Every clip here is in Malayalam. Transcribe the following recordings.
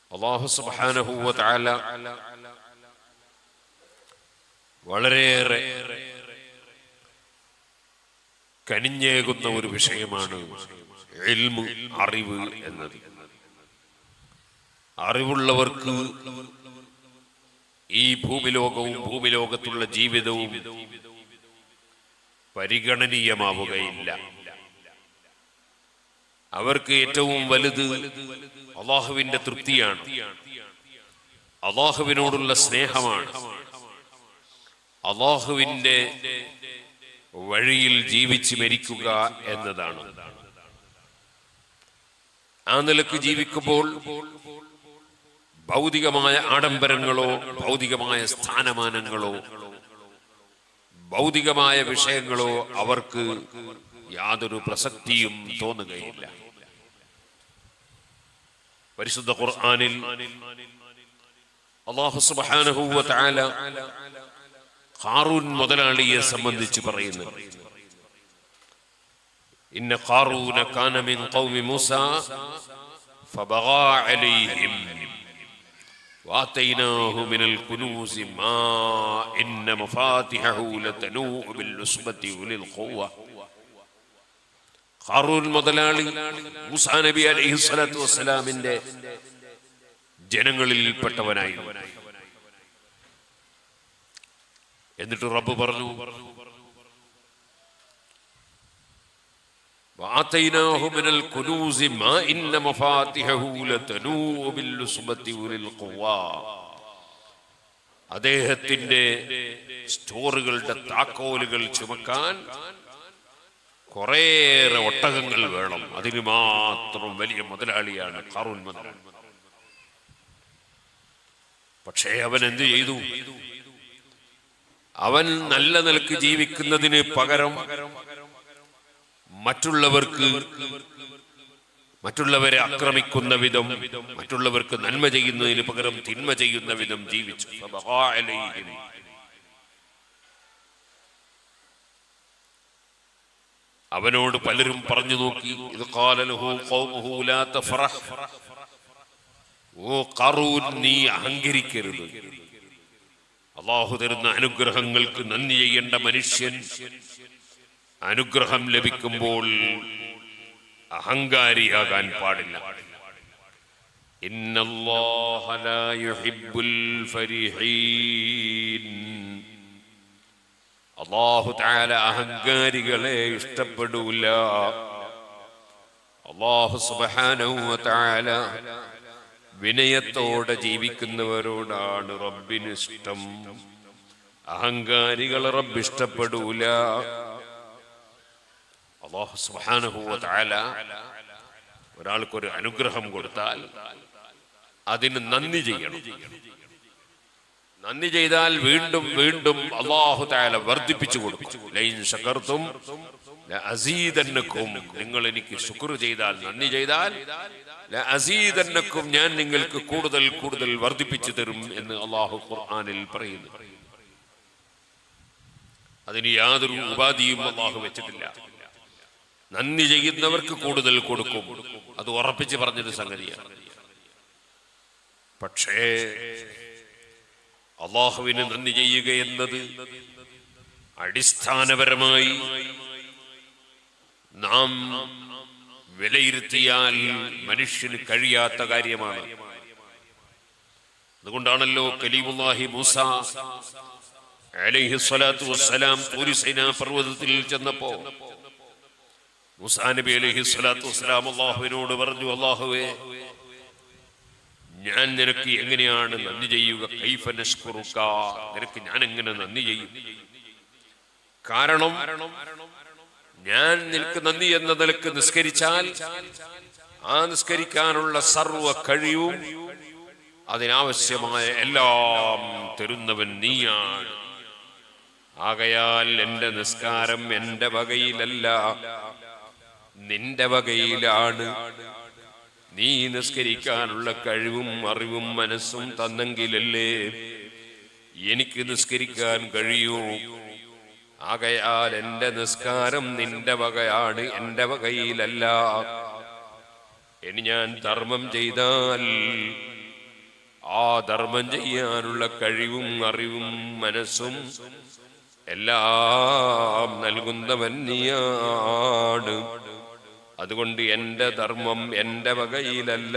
അല്ലാഹു സുബ്ഹാനഹു വ തആല വളരെയേറെ കനിഞ്ഞേകുന്ന ഒരു വിഷയമാണ് ഇൽമു, അറിവ് എന്നത്. അറിവുള്ളവർക്ക് ഈ ഭൂമിലോകവും ഭൂമിലോകത്തുള്ള ജീവിതവും പരിഗണനീയമാവുകയില്ല. അവർക്ക് ഏറ്റവും വലുത് അല്ലാഹുവിന്റെ തൃപ്തിയാണ്, അല്ലാഹുവിനോടുള്ള സ്നേഹമാണ്, അല്ലാഹുവിന്റെ വഴിയിൽ ജീവിച്ച് മരിക്കുക എന്നതാണ്. ആ നിലക്ക് ജീവിക്കുമ്പോൾ ഭൗതികമായ ആഡംബരങ്ങളോ ഭൗതികമായ സ്ഥാനമാനങ്ങളോ ഭൗതികമായ വിഷയങ്ങളോ അവർക്ക് യാതൊരു പ്രസക്തിയും തോന്നുകയില്ല. പരിശുദ്ധ ഖുർആനിൽ അല്ലാഹു സുബ്ഹാനഹു വ തആല ഖാറൂൻ മുതലാളിയെ സംബന്ധിച്ച് പറയുന്നു, ഇന്ന ഖാറൂന കാന മിൻ ഖൗമി മൂസ ഫബഗാ അലൈഹിം വആതൈനാഹു മിനൽ കുനൂസി മാ ഇന്ന മഫാതിഹഹു ലതനൂഉ ബിൽ ഉസ്ബതി ഉലിൽ ഖുവ്വ. ഖാറൂൻ മുതലാളി മൂസാ നബി അലൈഹിസ്സലാത്തു വസ്സലാമിന്റെ ജനങ്ങളിൽപ്പെട്ടവനായിരുന്നു. എന്നിട്ട് റബ്ബ് പറഞ്ഞു, വആതൈനാഹു മിനൽ കുനൂസി മാ ഇന്ന മഫാതിഹഹു ലതനൂഉ ബിൽ ഉസ്ബതി ഉലിൽ ഖുവ്വ. അദ്ദേഹത്തിന്റെ സ്റ്റോറുകളുടെ താക്കോലുകൾ ചുമക്കാൻ കുറേയേറെ ഒട്ടകങ്ങൾ വേണം. അതിന് മാത്രം വലിയ മുതലാളിയാണ് ഖാറൂൻ മുതലാളി. പക്ഷേ അവൻ എന്ത് ചെയ്തു? അവൻ നല്ല നിലക്ക് ജീവിക്കുന്നതിന് പകരം മറ്റുള്ളവരെ ആക്രമിക്കുന്ന വിധം, മറ്റുള്ളവർക്ക് നന്മ ചെയ്യുന്നതിന് പകരം തിന്മ ചെയ്യുന്ന വിധം ജീവിച്ചു. അവനോട് പലരും പറഞ്ഞു നോക്കി, ഇത് ഖാല ലഹു ഖൗമുഹു ലാ തഫറഹ്, ഓ ഖാറൂൻ നീ അഹങ്കരിക്കരുത്, അല്ലാഹു തരുന്ന അനുഗ്രഹങ്ങൾക്ക് നന്ദി ചെയ്യേണ്ട മനുഷ്യൻ അനുഗ്രഹം ലഭിക്കുമ്പോൾ അഹങ്കാരിയാകാൻ പാടില്ല. ഇന്നല്ലാഹ ലാ യുഹിബ്ബുൽ ഫരിഹീൻ. അല്ലാഹു തആല അഹങ്കാരികളെ ഇഷ്ടപ്പെടൂല. അല്ലാഹു സുബ്ഹാനഹു വ തആല വിനയത്തോടെ ജീവിക്കുന്നവരോടാണ് റബ്ബിന് ഇഷ്ടം. അഹങ്കാരികളെ റബ്ബ് ഇഷ്ടപ്പെടൂല. അല്ലാഹു സുബ്ഹാനഹു വ തആല ഒരാൾക്കൊരു അനുഗ്രഹം കൊടുത്താൽ അതിന് നന്ദി ചെയ്യണം. നന്ദി ചെയ്താൽ വീണ്ടും വീണ്ടും അല്ലാഹു തആല വർദ്ധിപ്പിച്ചു കൊടുക്കും. ലൈൻ ശകർതും ലഅസീദന്നകും, നിങ്ങൾ എനിക്ക് ശുക്ർ ചെയ്താൽ, നന്ദി ചെയ്താൽ ലഅസീദന്നകും, ഞാൻ നിങ്ങൾക്ക് കൂടുതൽ കൂടുതൽ വർദ്ധിപ്പിച്ചു തരും എന്ന് അല്ലാഹു ഖുർആനിൽ പറയുന്നു. അതിന് യാതൊരു ഉപാധിയും അല്ലാഹു വെച്ചിട്ടില്ല. നന്ദി ചെയ്യുന്നവർക്ക് കൂടുതൽ കൊടുക്കും, അത് ഉറപ്പിച്ച് പറഞ്ഞൊരു സംഗതിയാണ്. പക്ഷേ അല്ലാഹുവിന് നന്ദി ചെയ്യുക എന്നത് അടിസ്ഥാനപരമായി നാം വിലയിരുത്തിയാൽ മനുഷ്യന് കഴിയാത്ത കാര്യമാണ്. അതുകൊണ്ടാണല്ലോ കലീമുല്ലാഹി മൂസ അലൈഹിസ്സലാത്തു വസ്സലാം തൂർ സീനാ പർവ്വതത്തിൽ ചെന്നപ്പോ മൂസാ നബി അലൈഹിസ്സലാത്തു വസ്സലാം അല്ലാഹുവിനോട് പറഞ്ഞു, അല്ലാഹുവേ, ഞാൻ നിനക്ക് എങ്ങനെയാണ് നന്ദി ചെയ്യുക? കൈഫ നശ്കുറുക, നിനക്ക് ഞാൻ എങ്ങനെ നന്ദി ചെയ്യും? കാരണം ഞാൻ നിനക്ക് നന്ദി എന്ന നിലക്ക് നിസ്കരിച്ചാൽ ആ നിസ്കരിക്കാനുള്ള സർവ കഴിവും അതിനാവശ്യമായ എല്ലാം തരുന്നവൻ നീയാണ്. ആകയാൽ എന്റെ നിസ്കാരം എന്റെ വകയിലല്ല, നിന്റെ വകയിലാണ്. നീ നിസ്കരിക്കാനുള്ള കഴിവും അറിവും മനസ്സും തന്നെങ്കിലല്ലേ എനിക്ക് നിസ്കരിക്കാൻ കഴിയൂ. ആകയാൽ എന്റെ നിസ്കാരം നിന്റെ വകയാണ്, എന്റെ വകയിലല്ല. ഇനി ഞാൻ ധർമ്മം ചെയ്താൽ ആ ധർമ്മം ചെയ്യാനുള്ള കഴിവും അറിവും മനസ്സും എല്ലാം നൽകുന്നവൻ നീയാണ്. അതുകൊണ്ട് എന്റെ ധർമ്മം എന്റെ വകയിലല്ല,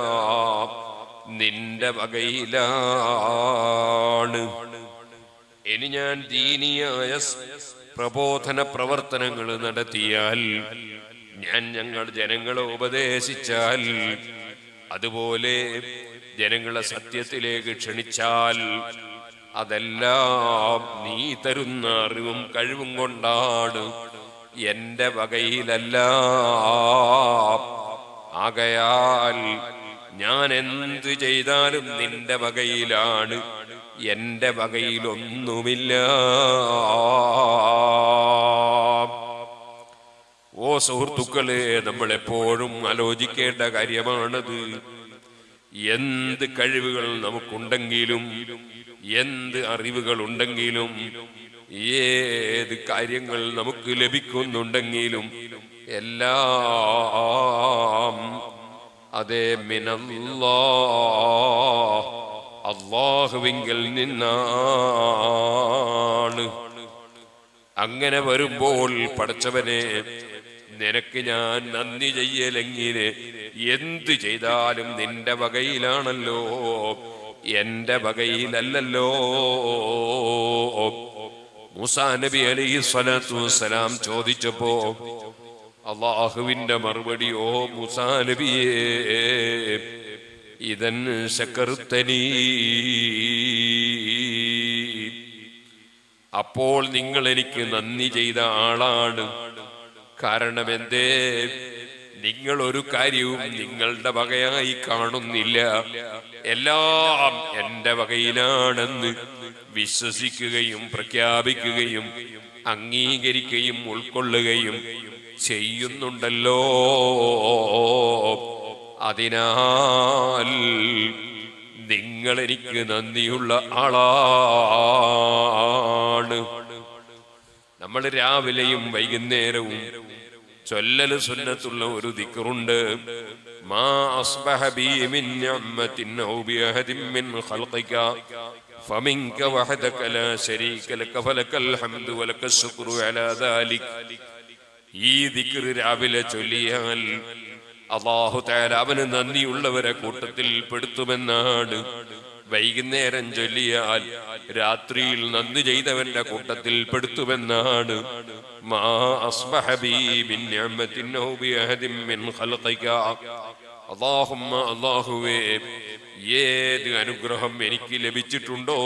നിന്റെ വകയിലാണ്. ഇനി ഞാൻ ദീനിയായ പ്രബോധന പ്രവർത്തനങ്ങൾ നടത്തിയാൽ, ഞാൻ ജനങ്ങളെ ഉപദേശിച്ചാൽ, അതുപോലെ ജനങ്ങളെ സത്യത്തിലേക്ക് ക്ഷണിച്ചാൽ, അതെല്ലാം നീ തരുന്ന അറിവും കഴിവും കൊണ്ടാണ്, എന്റെ വകയിലല്ല. ആകയാൽ ഞാൻ എന്ത് ചെയ്താലും നിന്റെ വകയിലാണ്, എന്റെ വകയിലൊന്നുമില്ല. ഓ സുഹൃത്തുക്കളെ, നമ്മൾ എപ്പോഴും ആലോചിക്കേണ്ട കാര്യമാണത്. എന്ത് കഴിവുകൾ നമുക്കുണ്ടെങ്കിലും, എന്ത് അറിവുകൾ ഉണ്ടെങ്കിലും, ഏത് കാര്യങ്ങൾ നമുക്ക് ലഭിക്കുന്നുണ്ടെങ്കിലും, എല്ലാം അതേ മിനല്ലാഹ്, അല്ലാഹുവിങ്കൽ നിന്നാണ്. അങ്ങനെ വരുമ്പോൾ പടച്ചവനെ, നിനക്ക് ഞാൻ നന്ദി ചെയ്യലെങ്കിൽ എന്ത് ചെയ്താലും നിന്റെ വകയിലാണല്ലോ, എന്റെ വകയിലല്ലല്ലോ. മൂസാ നബി അലൈഹി സ്വലാത്തു വസ്സലാം ചോദിച്ചപ്പോ അല്ലാഹുവിന്റെ മറുപടി, ഓ മൂസാ നബിയേ, ഇദൻ ശകർതനീ, അപ്പോൾ നിങ്ങൾ എനിക്ക് നന്ദി ചെയ്ത ആളാണ്. കാരണം എന്തേ? നിങ്ങൾ ഒരു കാര്യവും നിങ്ങളുടെ വകയായി കാണുന്നില്ല, എല്ലാം എന്റെ വകയിലാണെന്ന് വിശ്വസിക്കുകയും പ്രഖ്യാപിക്കുകയും അംഗീകരിക്കുകയും ഉൾക്കൊള്ളുകയും ചെയ്യുന്നുണ്ടല്ലോ. അതിനാൽ നിങ്ങൾ എനിക്ക് നന്ദിയുള്ള ആളാണ്. നമ്മൾ രാവിലെയും വൈകുന്നേരവും ചൊല്ലല് സുന്നത്തുള്ള ഒരു ദിക്റുണ്ട്. മാ അസ്ബഹ ബി മിൻ നിഅമത്തിൻ ഔ ബി അഹദിൻ മിൻ ഖൽഖിക ഫമിൻക വഹദക ലാ ശരീക ലക ഫലകൽ ഹംദു വലകസ് ശുക്രു അലാ ദാലിക്. ഈ ദിക്ർ രാവിലെ ചൊല്ലിയാൽ അല്ലാഹു തആല അവന് നന്ദിയുള്ളവരെ കൂട്ടത്തിൽ പെടുത്തുമെന്നാണ്. വൈകുന്നേരം ചൊല്ലിയാൽ രാത്രിയിൽ നന്ദി ചെയ്തവന്റെ കൂട്ടത്തിൽ പെടുത്തുമെന്നാണ്. മാ അസ്ബഹ ബി മിൻ നിഅമത്തിൻ ഔ ബി അഹദിൻ മിൻ ഖൽഖിക, അല്ലാഹുമ്മ, അല്ലാഹുവേ, ഏത് അനുഗ്രഹം എനിക്ക് ലഭിച്ചിട്ടുണ്ടോ,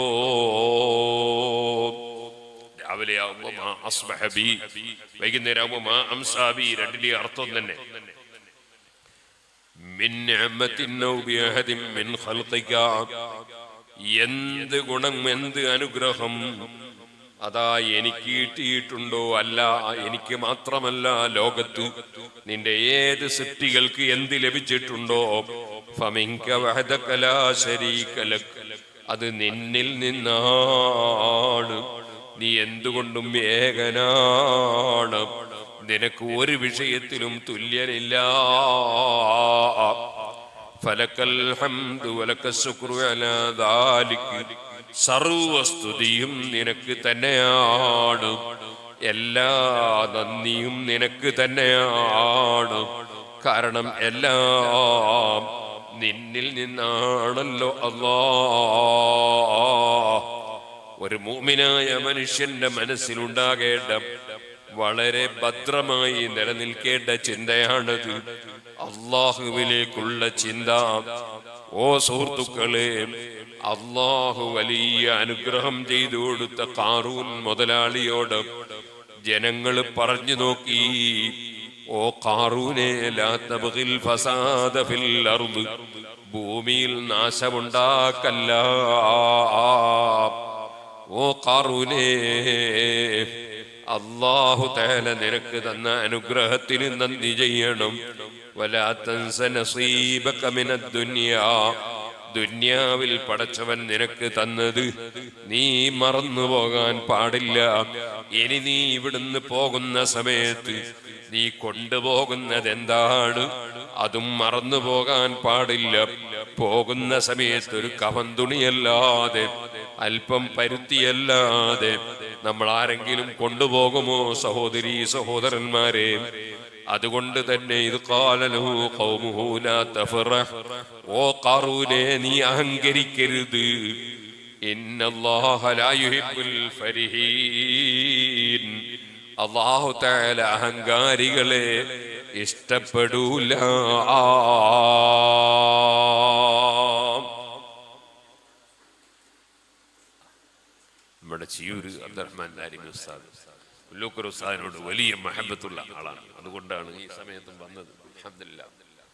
രാവിലെ ആവുമ്പോ മാ അസ്ബഹ ബി, വൈകുന്നേരം ആവുമ്പോ മാ അംസാ ബി, രണ്ടിലെ അർത്ഥം തന്നെ. മിൻ നിഅമത്തിൻ ഔ ബി അഹദിൻ മിൻ ഖൽഖിക, എന്ത് ഗുണം, എന്ത് അനുഗ്രഹം അതാ എനിക്ക് കിട്ടിയിട്ടുണ്ടോ, അല്ല എനിക്ക് മാത്രമല്ല, ലോകത്ത് നിന്റെ ഏത് സൃഷ്ടികൾക്ക് എന്ത് ലഭിച്ചിട്ടുണ്ടോ, ഫമിൻക വഹദക ലാ ശരീക ലക്, അത് നിന്നിൽ നിന്നാണ്. നീ എന്തുകൊണ്ടും ഏകനാണ്, നിനക്ക് ഒരു വിഷയത്തിലും തുല്യനില്ല. ഫലകൽ ഹംദു വലകസ് ശുക്രു അലാ ദാലിക്, സർവസ്തുതിയും നിനക്ക് തന്നെയാണ്, എല്ലാ നന്ദിയും നിനക്ക് തന്നെയാണ്. കാരണം എല്ലാം നിന്നിൽ നിന്നാണല്ലോ അല്ലാഹ്. ഒരു മുഅ്മിനായ മനുഷ്യന്റെ മനസ്സിലുണ്ടാകേണ്ട, വളരെ ഭദ്രമായി നിലനിൽക്കേണ്ട ചിന്തയാണത്, അല്ലാഹുവിലേക്കുള്ള ചിന്ത. ഓ സുഹൃത്തുക്കളെ, അല്ലാഹു വലിയ അനുഗ്രഹം ചെയ്തു കൊടുത്ത ഖാറൂൻ മുതലാളിയോട് ജനങ്ങൾ പറഞ്ഞു നോക്കി, ഓ ഖാറൂനെ, ലാ തബ്ഗിൽ ഫസാദ ഫിൽ അർദ്, ഭൂമിയിൽ നാശമുണ്ടാക്കല്ല. ഓ ഖാറൂനെ, അല്ലാഹു തആല നിനക്ക് തന്ന അനുഗ്രഹത്തിന് നന്ദി ചെയ്യണം. വലാ തൻസ നസീബക മിനദ് ദുനിയാ, ദുനിയാവിൽ പടച്ചവൻ നിനക്ക് തന്നത് നീ മറന്നു പോകാൻ പാടില്ല. ഇനി നീ ഇവിടുന്ന് പോകുന്ന സമയത്ത് നീ കൊണ്ടുപോകുന്നത് എന്താണ്, അതും മറന്നു പോകാൻ പാടില്ല. പോകുന്ന സമയത്ത് ഒരു കഫൻ തുണിയല്ലാതെ അല്പം പരുത്തിയല്ലാതെ നമ്മൾ ആരെങ്കിലും കൊണ്ടുപോകുമോ സഹോദരീ സഹോദരന്മാരെ? അതുകൊണ്ട് തന്നെ ഇത് ഖാലലഹു ഖൗമുഹു ലാ തഫറഹ്, ഓ ഖാറൂനേ നീ അഹങ്കരിക്കരുത്. ഇന്നല്ലാഹ ലാ യുഹിബ്ബുൽ ഫരിഹീൻ, അല്ലാഹു തആല അഹങ്കാരികളെ ഇഷ്ടപ്പെടൂല. നമ്മുടെ ചിയൂര് അബ്ദുറഹ്മാൻ ദാരിമി ഉസ്താദ് ഉല്ലൂക്കർ ഉസ്താദിനോട് വലിയ മഹബത്തുള്ള ആളാണ്. അതുകൊണ്ടാണ് ഈ സമയത്തും വന്നത്. അൽഹംദുലില്ലാഹ്.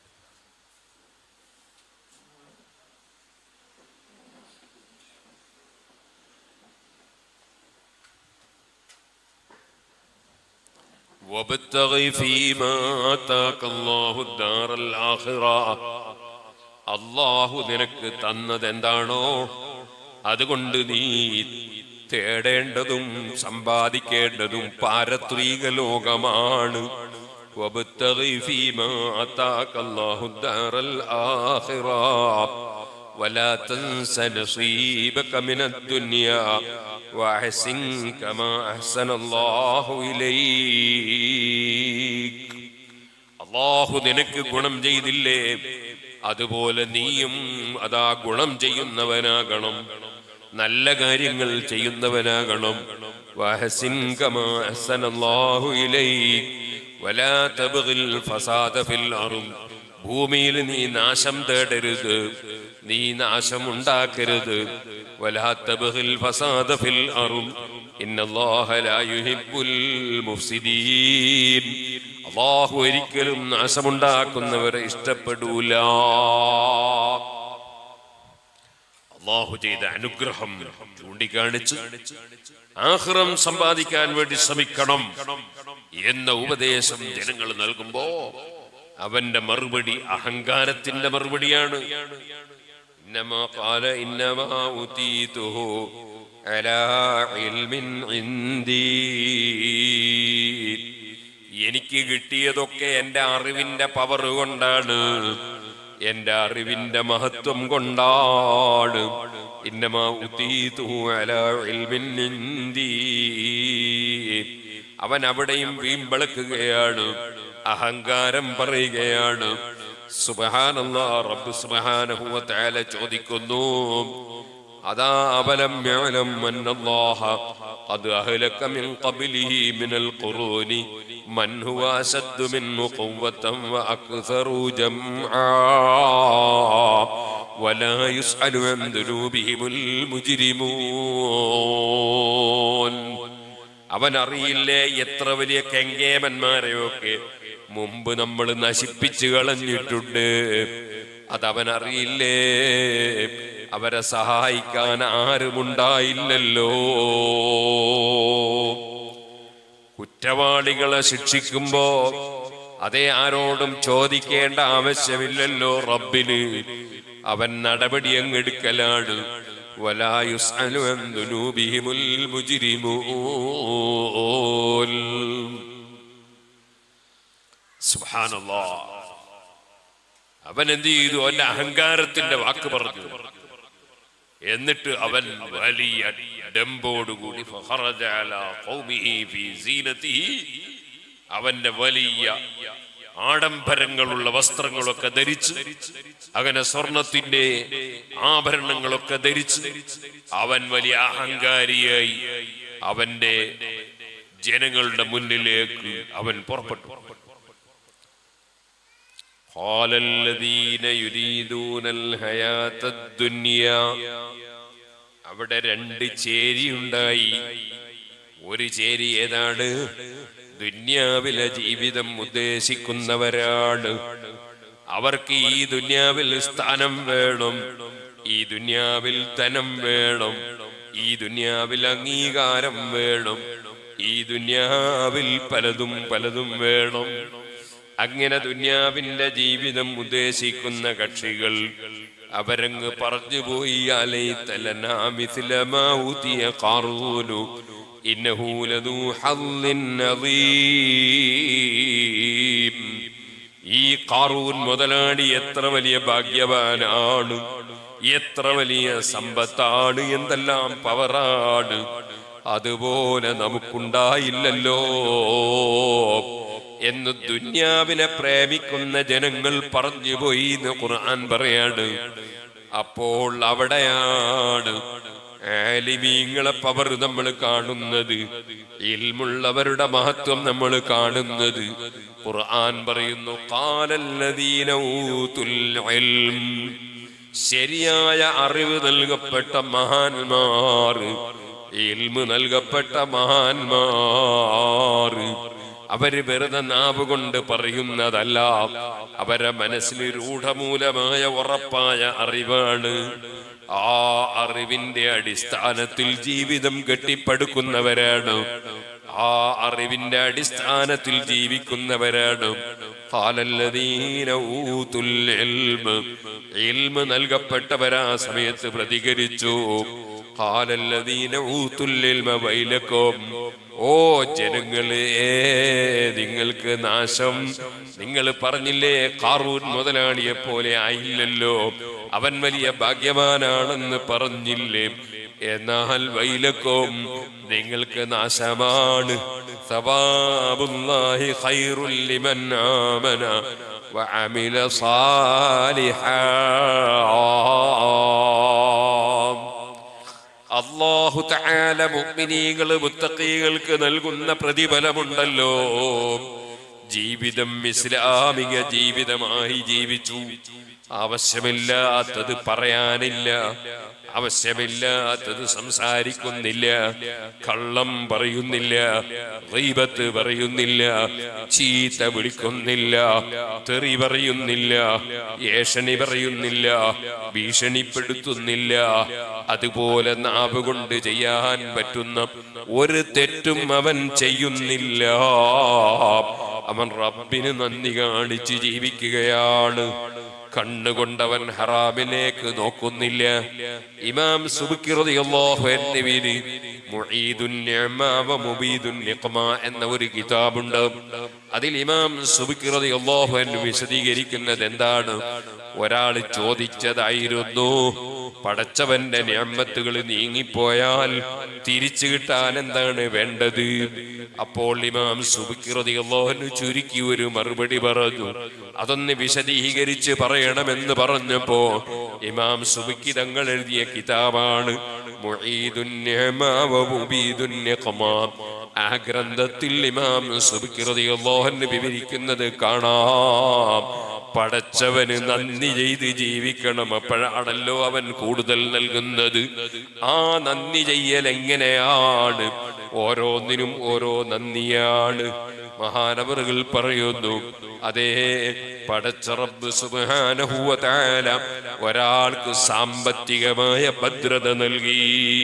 وابتغي فيما آتاك الله الدار الآخرة, അല്ലാഹു നിനക്ക് തന്നത് എന്താണോ അതുകൊണ്ട് നീ തേടേണ്ടതും സമ്പാദിക്കേണ്ടതും പാരത്രിക ലോകമാണ്. വബ്തഗി ഫീമാ ആതാക അല്ലാഹു ദാറൽ ആഖിറ വലാ തൻസ നസീബക മിനദ് ദുനിയാ വഅഹ്സിൻ കമാ അഹ്സനല്ലാഹു ഇലൈക്. അല്ലാഹു നിനക്ക് ഗുണം ചെയ്തില്ലേ, അതുപോലെ നീയും അതാ ഗുണം ചെയ്യുന്നവനാകണം, നല്ല കാര്യങ്ങൾ ചെയ്യുന്നവനാകണം. വഹസിൻ കമാ അഹ്സനല്ലാഹു ഇലൈക് വലാ തബ്ഗിൽ ഫസാദ ഫിൽ അർദ്, ഭൂമിയിൽ നീ നാശം തേടരുത്, നീ നാശം ഉണ്ടാക്കരുത്. വലാ തബ്ഗിൽ ഫസാദ ഫിൽ അർദ് ഇന്നല്ലാഹ ലാ യുഹിബ്ബുൽ മുഫ്സിദീൻ, അല്ലാഹു ഒരിക്കലും നാശമുണ്ടാക്കുന്നവരെ ഇഷ്ടപ്പെടൂല. അല്ലാഹു ചെയ്ത അനുഗ്രഹം ചൂണ്ടിക്കാണിച്ച് ആഖിറം സമ്പാദിക്കാൻ വേണ്ടി ശ്രമിക്കണം എന്ന ഉപദേശം ജനങ്ങൾ നൽകുമ്പോ അവന്റെ മറുപടി അഹങ്കാരത്തിന്റെ മറുപടിയാണ്. ഇന്നമാ ഖാല ഇന്നമാ ഉതീതുഹു അലാ ഇൽമിൻ ഇൻദീ, എനിക്ക് കിട്ടിയതൊക്കെ എന്റെ അറിവിന്റെ പവർ കൊണ്ടാണ്, എന്റെ അറിവിന്റെ മഹത്വം കൊണ്ടാണ്. ഇന്നമാ ഉതീതുഹു അലാ ഇൽമിൻ ഇൻദീ, അവൻ അവിടെയും വീമ്പളക്കുകയാണ്, അഹങ്കാരം പറയുകയാണ്. സുബ്ഹാനല്ലാഹ്, റബ്ബ് സുബ്ഹാനഹു വ തആല ചോദിക്കുന്നു, അതാ അബലം യഅലം അന്നല്ലാഹ ഖദ് അഹ്ലക മിൻ ഖബ്ലിഹി മിനൽ ഖുറൂനി മൻ ഹുവ അശദ്ദു മിൻഹു ഖുവ്വതൻ വ അക്സറു ജംആ വലാ യുസ്അലു അൻ ദുനൂബിഹിമുൽ മുജ്രിമൂൻ. അവൻ അറിയില്ലേ എത്ര വലിയ കെങ്കേമന്മാരെയൊക്കെ മുമ്പ് നമ്മൾ നശിപ്പിച്ചു കളഞ്ഞിട്ടുണ്ട്. അതവൻ അറിയില്ലേ, അവരെ സഹായിക്കാൻ ആരുമുണ്ടായില്ലല്ലോ. കുറ്റവാളികളെ ശിക്ഷിക്കുമ്പോ അതേ ആരോടും ചോദിക്കേണ്ട ആവശ്യമില്ലല്ലോ റബ്ബിന്, അവൻ നടപടി അങ്ങെടുക്കലാണ്. വലാ യുസ്അലു അൻ ദുനൂബിഹിമുൽ മുജ്രിമൂൻ. സുബ്ഹാനല്ലാഹ്, അവൻ എന്ത് ചെയ്തു? അവന്റെ അഹങ്കാരത്തിന്റെ വാക്ക് പറഞ്ഞു. എന്നിട്ട് അവൻ വലിയ ഡംബോടുകൂടി ഫഖറജ അലാ ഖൗമിഹി ഫീ സീനതിഹി, അവന്റെ വലിയ ആഡംബരങ്ങളുള്ള വസ്ത്രങ്ങളൊക്കെ ധരിച്ച്, അങ്ങനെ സ്വർണത്തിന്റെ ആഭരണങ്ങളൊക്കെ ധരിച്ച് അവൻ വലിയ അഹങ്കാരിയായി അവന്റെ ജനങ്ങളുടെ മുന്നിലേക്ക് അവൻ പുറപ്പെട്ടു. قال الذين يريدون الحياة الدنيا, അവിടെ രണ്ട് ചേരി ഉണ്ടായി. ഒരു ചേരി ഏതാണ്? ദുന്യാവിലെ ജീവിതം ഉദ്ദേശിക്കുന്നവരാണ്. അവർക്ക് ഈ ദുന്യാവിൽ സ്ഥാനം വേണം, ഈ ദുന്യാവിൽ ധനം വേണം, ഈ ദുന്യാവിൽ അംഗീകാരം വേണം, ഈ ദുന്യാവിൽ പലതും പലതും വേണം. അങ്ങനെ ദുന്യാവിന്റെ ജീവിതം ഉദ്ദേശിക്കുന്ന കക്ഷികൾ അവരങ്ങ് പറഞ്ഞുപോയി, അലൈതലനാ മിസ്ല മാ ഊതിയ ഖാറൂനു ഇന്നഹു ലദൂ ഹദ്ദിൻ നദീം. ഈ ഖാറൂൻ മുതലാളി എത്ര വലിയ ഭാഗ്യവാനാണ്, എത്ര വലിയ സമ്പത്താണ്, എന്തെല്ലാം പവറാണ്. അതുപോലെ നമുക്കുണ്ടായില്ലല്ലോ എന്ന് ദുന്യാവിനെ പ്രേമിക്കുന്ന ജനങ്ങൾ പറഞ്ഞുപോയി എന്ന് ഖുർആൻ പറയാണ്. അപ്പോൾ അവിടെയാണ് ആലിമീങ്ങളെ പവർ നമ്മൾ കാണുന്നത്, ഇൽമുള്ളവരുടെ മഹത്വം നമ്മൾ കാണുന്നത്. ഖുർആൻ പറയുന്നു, ഖാലല്ലദീന ഊതുൽ ഇൽം, ശരിയായ അറിവ് നൽകപ്പെട്ട മഹാന്മാർ, ഇൽമു നൽകപ്പെട്ട മഹാന്മാർ, അവര് വെറുതെ നാവ് കൊണ്ട് പറയുന്നതല്ല, അവരെ മനസ്സിൽ രൂഢമൂലമായ ഉറപ്പായ അറിവാണ്. ആ അറിവിന്റെ അടിസ്ഥാനത്തിൽ ജീവിതം കെട്ടിപ്പടുക്കുന്നവരാണ്, ആ അറിവിന്റെ അടിസ്ഥാനത്തിൽ ജീവിക്കുന്നവരാണ്. ഖാലല്ലദീന ഊതുൽ ഇൽം, ഇൽമ് നൽകപ്പെട്ടവരാ സമയത്ത് പ്രതികരിച്ചു. ഖാലല്ലദീന ഊതുൽ ഇൽമ വൈലക്കും, ഓ ജനങ്ങളെ നിങ്ങൾക്ക് നാശം. നിങ്ങൾ പറഞ്ഞില്ലേ ഖാറൂൻ മുതലാളിയെ പോലെ ആയില്ലല്ലോ, അവൻ വലിയ ഭാഗ്യവാനാണെന്ന് പറഞ്ഞില്ലേ, എന്നാൽ വൈലക്കും നിങ്ങൾക്ക് നാശമാണ്. സവാബുല്ലാഹി ഖൈറുൽ ലിമൻ ആമന വഅമില സാലിഹാ. അല്ലാഹു തആല മുഅ്മിനീകൾ മുത്തഖീകൾക്ക് നൽകുന്ന പ്രതിഫലമുണ്ടല്ലോ. ജീവിതം ഇസ്ലാമിക ജീവിതമായി ജീവിച്ചു, ആവശ്യമില്ലാത്തത് പറയാനില്ല, ആവശ്യമില്ലാത്തത് സംസാരിക്കുന്നില്ല, കള്ളം പറയുന്നില്ല, ഗീബത്ത് പറയുന്നില്ല, ചീത്ത വിളിക്കുന്നില്ല, തെറി പറയുന്നില്ല, ഏഷണി പറയുന്നില്ല, ഭീഷണിപ്പെടുത്തുന്നില്ല. അതുപോലെ നാവ് കൊണ്ട് ചെയ്യാൻ പറ്റുന്ന ഒരു തെറ്റും അവൻ ചെയ്യുന്നില്ല. അവൻ റബ്ബിന് നന്ദി കാണിച്ച് ജീവിക്കുകയാണ്. കണ്ണുകൊണ്ടവൻ ഹറാമിലേക്ക് നോക്കുന്നില്ല. ഇമാം സുബ്കി റളിയല്ലാഹു അൻഹു മുഈദുൻ നിഅമ വ മുബീദുൻ നിഖമ എന്ന ഒരു കിതാബുണ്ട്. അതിൽ ഇമാം സുബ്കി റളിയല്ലാഹു അൻഹു വിശദീകരിക്കുന്നത് എന്താണ്? ഒരാൾ ചോദിച്ചതായിരുന്നു, പടച്ചവന്റെ നിഅമത്തുകൾ നീങ്ങിപ്പോയാൽ തിരിച്ചു കിട്ടാൻ എന്താണ് വേണ്ടത്? അപ്പോൾ ഇമാം സുബ്കി റളിയല്ലാഹു അൻഹു ചുരുക്കി ഒരു മറുപടി പറഞ്ഞു. അതൊന്ന് വിശദീകരിച്ച് പറയണമെന്ന് പറഞ്ഞപ്പോ ഇമാം സുബ്കി തങ്ങൾ എഴുതിയ കിതാബാണ് മുഈദുൻ നിഅമ വ മുബീദുൻ നിഖമ. ആ ഗ്രന്ഥത്തിൽ ഇമാം സുബ്കി റളിയല്ലാഹു അൻഹു വിവരിക്കുന്നത് കാണാം. പടച്ചവന് നന്ദി ചെയ്ത് ജീവിക്കണം, അപ്പോഴാണല്ലോ അവൻ കൂടുതൽ നൽകുന്നത്. ആ നന്ദി ചെയ്യൽ എങ്ങനെയാണ്? ഓരോന്നിനും ഓരോ നന്ദിയാണ്. മഹാനവറുകൾ പറയുന്നു, അതേ പടച്ച റബ്ബ് സുബ്ഹാനഹു വ തആല ഒരാൾക്ക് സാമ്പത്തികമായ ഭദ്രത നൽകി.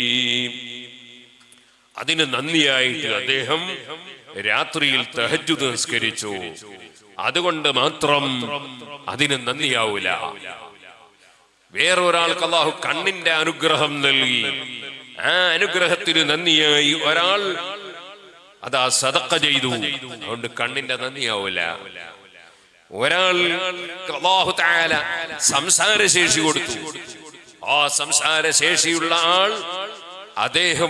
അതിന് നന്ദിയായിട്ട് അദ്ദേഹം രാത്രിയിൽ തഹജ്ജുദ് നിസ്കരിച്ചു. അതുകൊണ്ട് മാത്രം അതിന് നന്ദിയാവൂല. വേറൊരാൾക്ക് അല്ലാഹു കണ്ണിന്റെ അനുഗ്രഹം നൽകി. ആ അനുഗ്രഹത്തിന് നന്ദിയായി ഒരാൾ അതാ സദഖ ചെയ്തു, അതുകൊണ്ട് കണ്ണിന്റെ നന്ദിയാവൂല. ഒരാൾ അല്ലാഹു തആല സംസാരശേഷി കൊടുത്തു. ആ സംസാരശേഷിയുള്ള ആൾ അദ്ദേഹം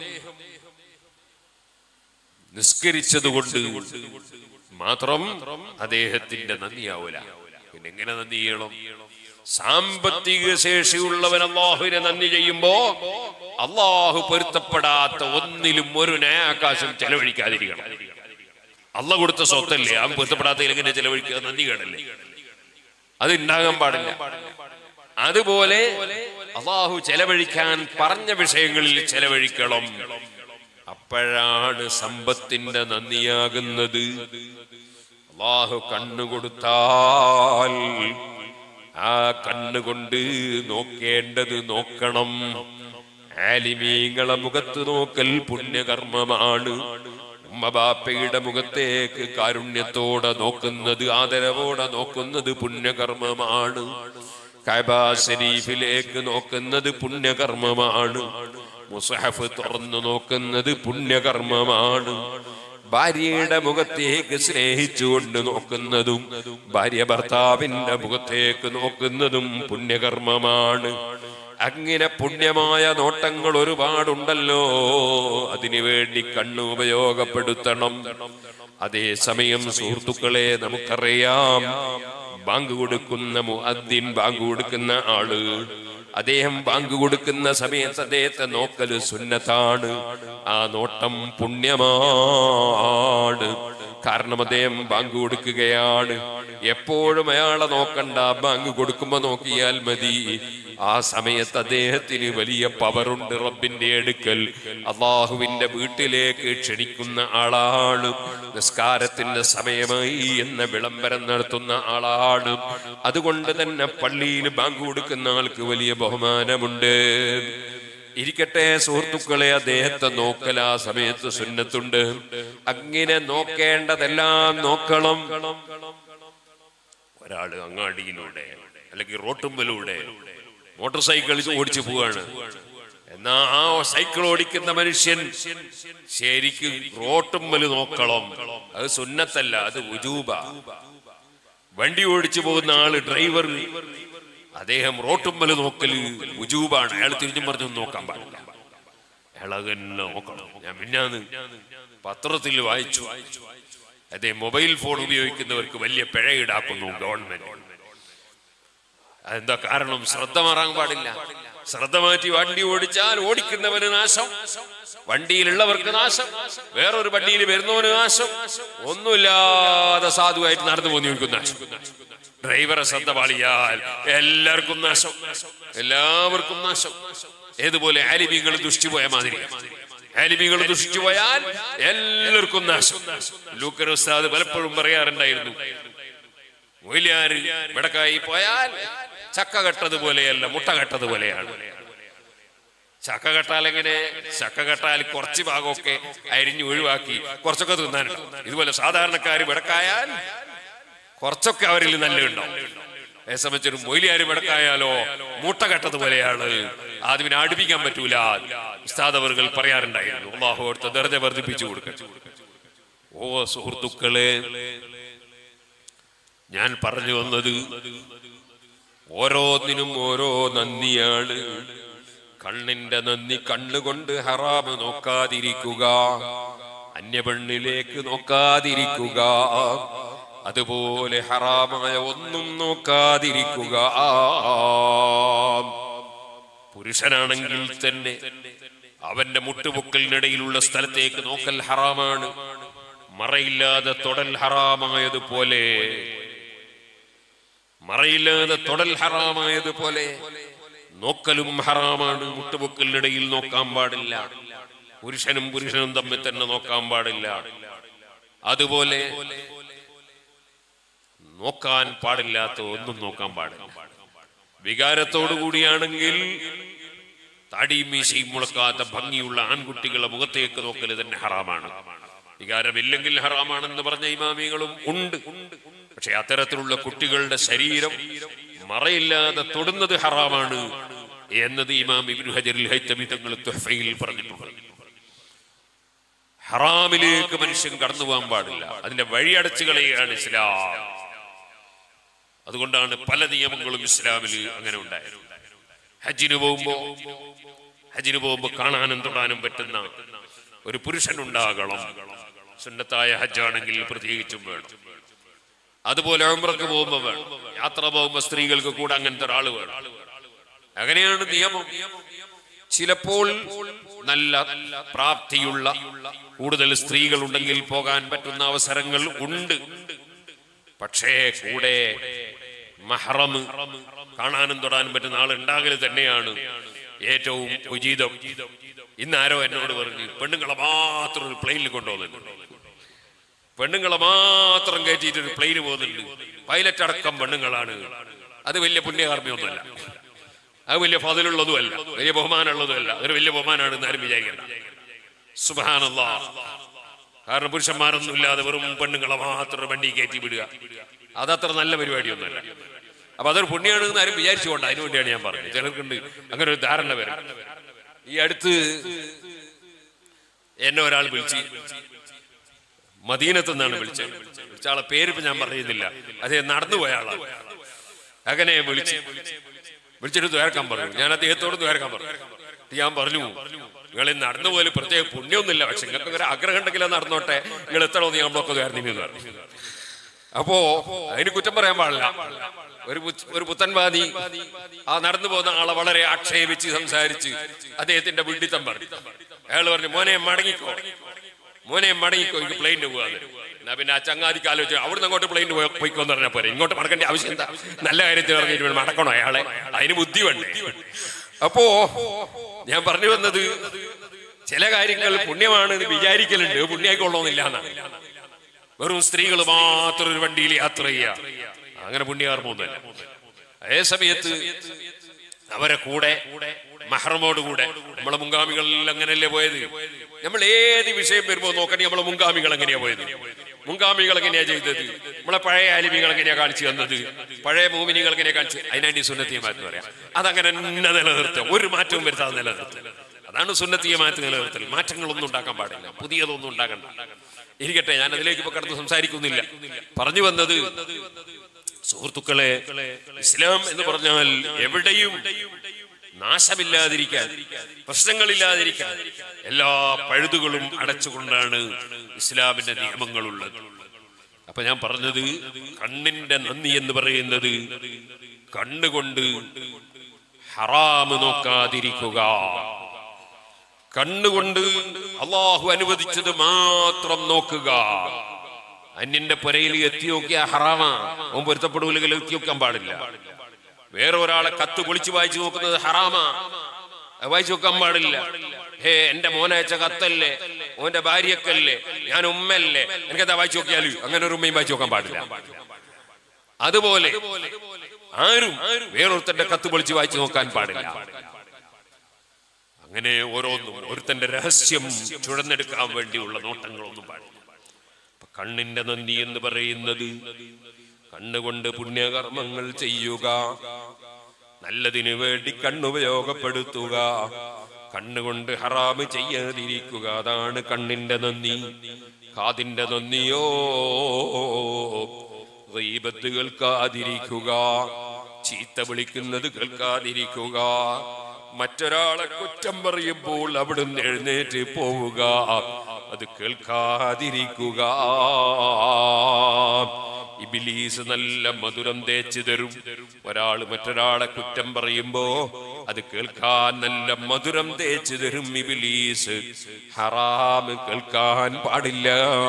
നിസ്കരിച്ചതുകൊണ്ട് മാത്രം അദ്ദേഹത്തിന്റെ നന്ദിയാവൂല. പിന്നെ എങ്ങനെ നന്ദി ചെയ്യണം? സാമ്പത്തിക ശേഷിയുള്ളവൻ അല്ലാഹുവിനെ നന്ദി ചെയ്യുമ്പോ അല്ലാഹു പൊരുത്തപ്പെടാത്ത ഒന്നിലും ഒരു ന്യായാകാശം ചെലവഴിക്കാതിരിക്കണം. അള്ള കൊടുത്ത സ്വത്തല്ലേ, അവൻ പൊരുത്തപ്പെടാത്ത എങ്ങനെ ചെലവഴിക്കുക? നന്ദി കേടല്ലേ, അത് ഉണ്ടാകാൻ പാടില്ല. അതുപോലെ അല്ലാഹു ചെലവഴിക്കാൻ പറഞ്ഞ വിഷയങ്ങളിൽ ചെലവഴിക്കണം. അപ്പോഴാണ് സമ്പത്തിന്റെ നന്ദിയാകുന്നത്. അല്ലാഹു കണ്ണു കൊടുത്താൽ ആ കണ്ണുകൊണ്ട് നോക്കേണ്ടത് നോക്കണം. ആലിമീങ്ങളെ മുഖത്ത് നോക്കൽ പുണ്യകർമ്മമാണ്. ഉമ്മ ബാപ്പയുടെ മുഖത്തേക്ക് കാരുണ്യത്തോടെ നോക്കുന്നത്, ആദരവോടെ നോക്കുന്നത് പുണ്യകർമ്മമാണ്. കഅബ ശരീഫിലേക്ക് നോക്കുന്നത് പുണ്യകർമ്മമാണ്. മുസ്ഹഫ് തുറന്നു നോക്കുന്നത് പുണ്യകർമ്മമാണ്. ഭാര്യയുടെ മുഖത്തേക്ക് സ്നേഹിച്ചുകൊണ്ട് നോക്കുന്നതും ഭാര്യ ഭർത്താവിന്റെ മുഖത്തേക്ക് നോക്കുന്നതും പുണ്യകർമ്മമാണ്. അങ്ങനെ പുണ്യമായ നോട്ടങ്ങൾ ഒരുപാടുണ്ടല്ലോ, അതിനുവേണ്ടി കണ്ണ് ഉപയോഗപ്പെടുത്തണം. അതേസമയം സുഹൃത്തുക്കളെ, നമുക്കറിയാം ബാങ്ക് കൊടുക്കുന്ന മുഅദ്ദിൻ, ബാങ്ക് കൊടുക്കുന്ന ആള്, അദ്ദേഹം ബാങ്ക് കൊടുക്കുന്ന സമയത്ത് അദ്ദേഹത്തെ നോക്കല് സുന്നത്താണ്. ആ നോട്ടം പുണ്യമാണ്. കാരണം അദ്ദേഹം ബാങ്ക് കൊടുക്കുകയാണ്. എപ്പോഴും അയാളെ നോക്കണ്ട, ബാങ്ക് കൊടുക്കുമ്പോ നോക്കിയാൽ മതി. ആ സമയത്ത് അദ്ദേഹത്തിന് വലിയ പവറുണ്ട് റബ്ബിന്റെ അടുക്കൽ. അള്ളാഹുവിന്റെ വീട്ടിലേക്ക് ക്ഷണിക്കുന്ന ആളാണ്. നിസ്കാരത്തിന്റെ സമയമായി എന്ന വിളംബരം നടത്തുന്ന ആളാണ്. അതുകൊണ്ട് തന്നെ പള്ളിയിൽ ബാങ്ക് കൊടുക്കുന്ന ആൾക്ക് വലിയ ബഹുമാനമുണ്ട്. ഇരിക്കട്ടെ സുഹൃത്തുക്കളെ, അദ്ദേഹത്തെ നോക്കൽ ആ സമയത്ത് സുന്നത്തുണ്ട്. അങ്ങനെ നോക്കേണ്ടതെല്ലാം നോക്കണം. ഒരാള് അങ്ങാടിയിലൂടെ അല്ലെങ്കിൽ റോട്ടുമ്പലൂടെ മോട്ടോർ സൈക്കിൾ ഓടിച്ചു പോവാണ്. എന്നാ ആ സൈക്കിൾ ഓടിക്കുന്ന മനുഷ്യൻ ശരിക്കും റോട്ടുമ്പല് നോക്കണം. അത് സുന്നത്തല്ല, അത് വുജൂബ. വണ്ടി ഓടിച്ചു പോകുന്ന ആള്, ഡ്രൈവർ, അദ്ദേഹം റോട്ടുമ്പല് നോക്കല് വുജൂബാണ്. അയാൾ തിരിഞ്ഞും പറഞ്ഞൊന്നും നോക്കാൻ പാടില്ല, അയാൾ തന്നെ നോക്കണം. ഞാൻ മിന്നാന്ന് പത്രത്തിൽ വായിച്ചു, അതേ മൊബൈൽ ഫോൺ ഉപയോഗിക്കുന്നവർക്ക് വലിയ പിഴ ഈടാക്കുന്നു ഗവൺമെന്റ്. അതെന്താ കാരണം? ശ്രദ്ധ മാറാൻ പാടില്ല. ശ്രദ്ധ മാറ്റി വണ്ടി ഓടിച്ചാൽ ഓടിക്കുന്നവന് നാശം, വണ്ടിയിലുള്ളവർക്ക് നാശം, വേറൊരു വണ്ടിയിൽ വരുന്നവന് നാശം, ഒന്നുമില്ലാതെ സാധുവായിട്ട് നടന്നു പോകുന്നവർക്കും നാശം. ഡ്രൈവറെ ശ്രദ്ധ പാളിയാൽ എല്ലാവർക്കും നാശം, എല്ലാവർക്കും നാശം. ഏതുപോലെ ആലിമീങ്ങൾ ദുഷിച്ചുപോയ മാതിരി, ആലിമീങ്ങൾ ദുഷിച്ചുപോയാൽ എല്ലാവർക്കും നാശം. ലൂക്കർ ഉസ്താദ് പലപ്പോഴും പറയാറുണ്ടായിരുന്നു, മൊയ്ലിയാർ വടക്കായി പോയാൽ ചക്ക കെട്ടതുപോലെയല്ല, മുട്ട കെട്ടതുപോലെയാണ്. ചക്ക കെട്ടാൽ എങ്ങനെ? ചക്ക കെട്ടാൽ കുറച്ച് ഭാഗമൊക്കെ അരിഞ്ഞു ഒഴിവാക്കി കുറച്ചൊക്കെ തിന്നാനുണ്ടാവും. ഇതുപോലെ സാധാരണക്കാർ വടക്കായാൽ കുറച്ചൊക്കെ അവരിൽ നല്ലതുണ്ടാവും. സംബന്ധിച്ചൊരു മൊയ്ലിയാർ വടക്കായാലോ മുട്ട കെട്ടതുപോലെയാണ്, അതിനെ അടുപ്പിക്കാൻ പറ്റൂല. ഉസ്താദ് അവറുകൾ പറയാറുണ്ടായിരുന്നു. അല്ലാഹു അവിടുത്തെ ദർജ വർദ്ധിപ്പിച്ചു കൊടുക്കട്ടെ. ഓ സുഹൃത്തുക്കളെ, ഞാൻ പറഞ്ഞു വന്നത് ഓരോന്നിനും ഓരോ നന്ദിയാണ്. കണ്ണിന്റെ നന്ദി, കണ്ണുകൊണ്ട് ഹറാമ് നോക്കാതിരിക്കുക, അന്യപെണ്ണിലേക്ക് നോക്കാതിരിക്കുക, അതുപോലെ ഹറാമായ ഒന്നും നോക്കാതിരിക്കുക. പുരുഷനാണെങ്കിൽ തന്നെ അവന്റെ മുട്ടുപൊക്കലിനിടയിലുള്ള സ്ഥലത്തേക്ക് നോക്കൽ ഹറാമാണ്. മറയില്ലാതെ തൊടൽ ഹറാമായതുപോലെ, മറയില്ലാതെ തൊടൽ ഹറാമായതുപോലെ നോക്കലും ഹറാമാണ്. മുട്ടുപൊക്കലിനിടയിൽ നോക്കാൻ പാടില്ല. പുരുഷനും പുരുഷനും തമ്മിൽ തന്നെ നോക്കാൻ പാടില്ല. അതുപോലെ നോക്കാൻ പാടില്ലാത്ത ഒന്നും നോക്കാൻ പാടില്ല. വികാരത്തോടു കൂടിയാണെങ്കിൽ താടിയും മീശയും മുളക്കാത്ത ഭംഗിയുള്ള ആൺകുട്ടികളെ മുഖത്തേക്ക് നോക്കല് തന്നെ ഹറാമാണ്. വികാരമില്ലെങ്കിൽ ഹറാമാണെന്ന് പറഞ്ഞ ഇമാമികളും ഉണ്ട്. പക്ഷെ അത്തരത്തിലുള്ള കുട്ടികളുടെ ശരീരം മറയില്ലാതെ തൊടുന്നത് ഹറാമാണ് എന്നത് ഇമാം ഇബ്നു ഹജറുൽ ഹൈതമി തങ്ങൾ തുഹ്ഫയിൽ പറഞ്ഞിട്ടുണ്ട്. ഹറാമിലേക്ക് മനുഷ്യൻ കടന്നു പോകാൻ പാടില്ല. അതിന്റെ വഴിയടച്ചു കളയുകയാണ് ഇസ്ലാം. അതുകൊണ്ടാണ് പല നിയമങ്ങളും ഇസ്ലാമിൽ അങ്ങനെ ഉണ്ടായത്. ഹജ്ജിന് പോകുമ്പോ കാണാനും തൊടാനും പറ്റുന്ന ഒരു പുരുഷനുണ്ടാകണം. സുന്നത്തായ ഹജ്ജാണെങ്കിൽ പ്രത്യേകിച്ചും വേണം. അതുപോലെ ഉംറക്ക് പോകുമ്പോ വേണം. യാത്ര പോകുമ്പോ സ്ത്രീകൾക്ക് കൂടെ അങ്ങനത്തെ ഒരാള് വേണം. അങ്ങനെയാണ് നിയമം. ചിലപ്പോൾ നല്ല പ്രാപ്തിയുള്ള കൂടുതൽ സ്ത്രീകൾ ഉണ്ടെങ്കിൽ പോകാൻ പറ്റുന്ന അവസരങ്ങൾ ഉണ്ട്. പക്ഷേ കൂടെ മഹ്റം, കാണാനും തൊടാനും പറ്റുന്ന ആളുണ്ടാകൽ തന്നെയാണ് ഏറ്റവും ഉചിതം. ഇന്നാരോ എന്നോട് പറഞ്ഞു, പെണ്ണുങ്ങളെ മാത്രം ഒരു പ്ലെയിനിൽ കൊണ്ടുപോകുന്നുണ്ട്, പെണ്ണുങ്ങളെ മാത്രം കയറ്റിയിട്ട് ഒരു പ്ലെയിന് പോകുന്നുണ്ട്, പൈലറ്റ് അടക്കം പെണ്ണുങ്ങളാണ്. അത് വലിയ പുണ്യകർമ്മിയൊന്നുമല്ല, അത് വലിയ ഫضലുള്ളതുമല്ല, വലിയ ബഹുമാനമുള്ളതുമല്ല. അതൊരു വലിയ ബഹുമാനാണെന്ന് ആരും വിചാരിക്കണ്ട. സുബ്ഹാനല്ലാഹ്. കാരണം പുരുഷന്മാരൊന്നും ഇല്ലാതെ വെറും പെണ്ണുങ്ങളെ മാത്രം വണ്ടി കയറ്റി വിടുക, അതത്ര നല്ല പരിപാടിയൊന്നുമല്ല. അപ്പൊ അതൊരു പുണ്യാണെന്ന് ആരും വിചാരിച്ചുകൊണ്ട് അതിനു വേണ്ടിയാണ് ഞാൻ പറഞ്ഞത്. ചിലർക്കുണ്ട് അങ്ങനെ ഒരു ധാരണ വരും. ഈ അടുത്ത് എന്നെ ഒരാൾ വിളിച്ച് മദീനത്ത് നിന്നാണ് വിളിച്ചത്. വിളിച്ച ആളെ പേരിപ്പോ ഞാൻ പറയുന്നില്ല, അതേ നടന്നു പോയ ആളാണ്. അങ്ങനെ വിളിച്ചിട്ട് ദ്വാരക്കാൻ പറഞ്ഞു. ഞാൻ അദ്ദേഹത്തോട് ദ്വാരക്കാൻ പറഞ്ഞു. ഞാൻ പറഞ്ഞു, നിങ്ങൾ നടന്നു പോലും പ്രത്യേക പുണ്യമൊന്നുമില്ല, പക്ഷെ നിങ്ങൾക്ക് ഒരു ആഗ്രഹം ഉണ്ടെങ്കിൽ നടന്നോട്ടെ, നിങ്ങൾ എത്തണമെന്ന് നമ്മളൊക്കെ ദ്വാരത്തിന് പറഞ്ഞു. അപ്പോ അതിന് കുറ്റം പറയാൻ പാടില്ല. ഒരു പുത്തൻവാദി ആ നടന്നു പോകുന്ന ആളെ വളരെ ആക്ഷേപിച്ച് സംസാരിച്ച് അദ്ദേഹത്തിന്റെ വിഡിത്തം പറഞ്ഞു. അയാൾ പറഞ്ഞു, മോനെ മടങ്ങിക്കോ, എനിക്ക് പ്ലെയിനിന് പോകാതെ. എന്നാ പിന്നെ ആ ചങ്ങാതിക്ക് ആലോചിച്ചു, അവിടുന്ന് അങ്ങോട്ട് പ്ലെയിനിന് പോയിക്കോന്ന് പറഞ്ഞാൽ പോരെ, ഇങ്ങോട്ട് മടക്കേണ്ട ആവശ്യം എന്താ? നല്ല കാര്യത്തിൽ ഇറങ്ങിയിട്ട് മടക്കണോ അയാളെ? അതിന് ബുദ്ധി വേണ്ടേ? അപ്പോ ഞാൻ പറഞ്ഞു വന്നത്, ചില കാര്യങ്ങൾ പുണ്യമാണെന്ന് വിചാരിക്കലുണ്ട്, പുണ്യായിക്കൊള്ളണമെന്നില്ല എന്നാണ്. വെറും സ്ത്രീകൾ മാത്രം ഒരു വണ്ടിയിൽ യാത്ര ചെയ്യുക, അങ്ങനെ പുണ്യകർമ്മമൊന്നുമല്ല. അതേ സമയത്ത് അവരെ കൂടെ മഹ്റമോട് കൂടെ, നമ്മളെ മുൻഗാമികളിൽ അങ്ങനെയല്ലേ പോയത്? നമ്മൾ ഏത് വിഷയം വരുമ്പോ നോക്കണേ, നമ്മളെ മുൻഗാമികൾ എങ്ങനെയാ പോയത്? മുൻഗാമികൾ എങ്ങനെയാ ചെയ്തത്? നമ്മളെ പഴയ ആലിമികൾ എങ്ങനെയാ കാണിച്ചു തന്നത്? പഴയ മോമിനികൾ എങ്ങനെയാ കാണിച്ചു? അതിനാണ് സുന്നത്തിയമാത്ത് പറയാം. അതങ്ങനെ തന്നെ നിലനിർത്തുക, ഒരു മാറ്റവും വരുത്താതെ നിലനിർത്തുക. അതാണ് സുന്നത്തിയമാത്ത് നിലനിർത്തൽ. മാറ്റങ്ങളൊന്നും ഉണ്ടാക്കാൻ പാടില്ല, പുതിയതൊന്നും ഉണ്ടാക്കണ്ട. ഇരിക്കട്ടെ, ഞാൻ അതിലേക്ക് ഇപ്പൊ കടന്ന് സംസാരിക്കുന്നില്ല. പറഞ്ഞു വന്നത്, സുഹൃത്തുക്കളെ, ഇസ്ലാം എന്ന് പറഞ്ഞാൽ എവിടെയും നാശമില്ലാതിരിക്കാൻ, പ്രശ്നങ്ങളില്ലാതിരിക്കാൻ എല്ലാ പഴുതുകളും അടച്ചുകൊണ്ടാണ് ഇസ്ലാമിന്റെ നിയമങ്ങളുള്ളത്. അപ്പൊ ഞാൻ പറഞ്ഞത്, കണ്ണിന്റെ നന്ദി എന്ന് പറയുന്നത് കണ്ണുകൊണ്ട് ഹറാമ് നോക്കാതിരിക്കുക, കണ്ണുകൊണ്ട് അള്ളാഹു അനുവദിച്ചത് മാത്രം നോക്കുക. അന്യന്റെ പുരയിൽ എത്തി നോക്കിയാ ഹറാമാ, അവൻ പൊരുത്തപ്പെടൂലെങ്കിൽ എത്തി നോക്കാൻ പാടില്ല. വേറെ ഒരാളെ കത്ത് പൊളിച്ചു വായിച്ചു നോക്കുന്നത് ഹറാമാ, വായിച്ചു നോക്കാൻ പാടില്ല. ഹേ, എന്റെ മോനയച്ച കത്തല്ലേ, ഓന്റെ ഭാര്യക്കല്ലേ, ഞാൻ ഉമ്മല്ലേ, എനിക്കെന്താ വായിച്ചു നോക്കിയാലും? അങ്ങനെ ഒരു ഉമ്മയും വായിച്ചു നോക്കാൻ പാടില്ല. അതുപോലെ ആരും വേറൊരുത്തന്റെ കത്ത് പൊളിച്ച് വായിച്ചു നോക്കാൻ പാടില്ല. അങ്ങനെ ഓരോന്നും ഒരുത്തന്റെ രഹസ്യം ചുഴന്നെടുക്കാൻ വേണ്ടിയുള്ള നോട്ടങ്ങളൊന്നും പാടില്ല. കണ്ണിന്റെ നന്ദി എന്ന് പറയുന്നത് കണ്ണുകൊണ്ട് പുണ്യകർമ്മങ്ങൾ ചെയ്യുക, നല്ലതിനു വേണ്ടി കണ്ണുപയോഗപ്പെടുത്തുക, കണ്ണുകൊണ്ട് ഹറാമ് ചെയ്യാതിരിക്കുക. അതാണ് കണ്ണിന്റെ നന്ദി. കാതിന്റെ നന്ദിയോ ഗീബത്ത് കേൾക്കാതിരിക്കുക, ചീത്ത വിളിക്കുന്നത് കേൾക്കാതിരിക്കുക, മറ്റൊരാളെ കുറ്റം പറയുമ്പോൾ അവിടുന്ന് എഴുന്നേറ്റ് പോവുക, അത് കേൾക്കാതിരിക്കുക. ഇബ്ലീസ് നല്ല മധുരം തേച്ചു തരും. ഒരാൾ മറ്റൊരാളെ കുറ്റം പറയുമ്പോ അത് കേൾക്കാൻ നല്ല മധുരം തേച്ചു തരും ഇബ്ലീസ്. ഹറാം കേൾക്കാൻ പാടില്ല.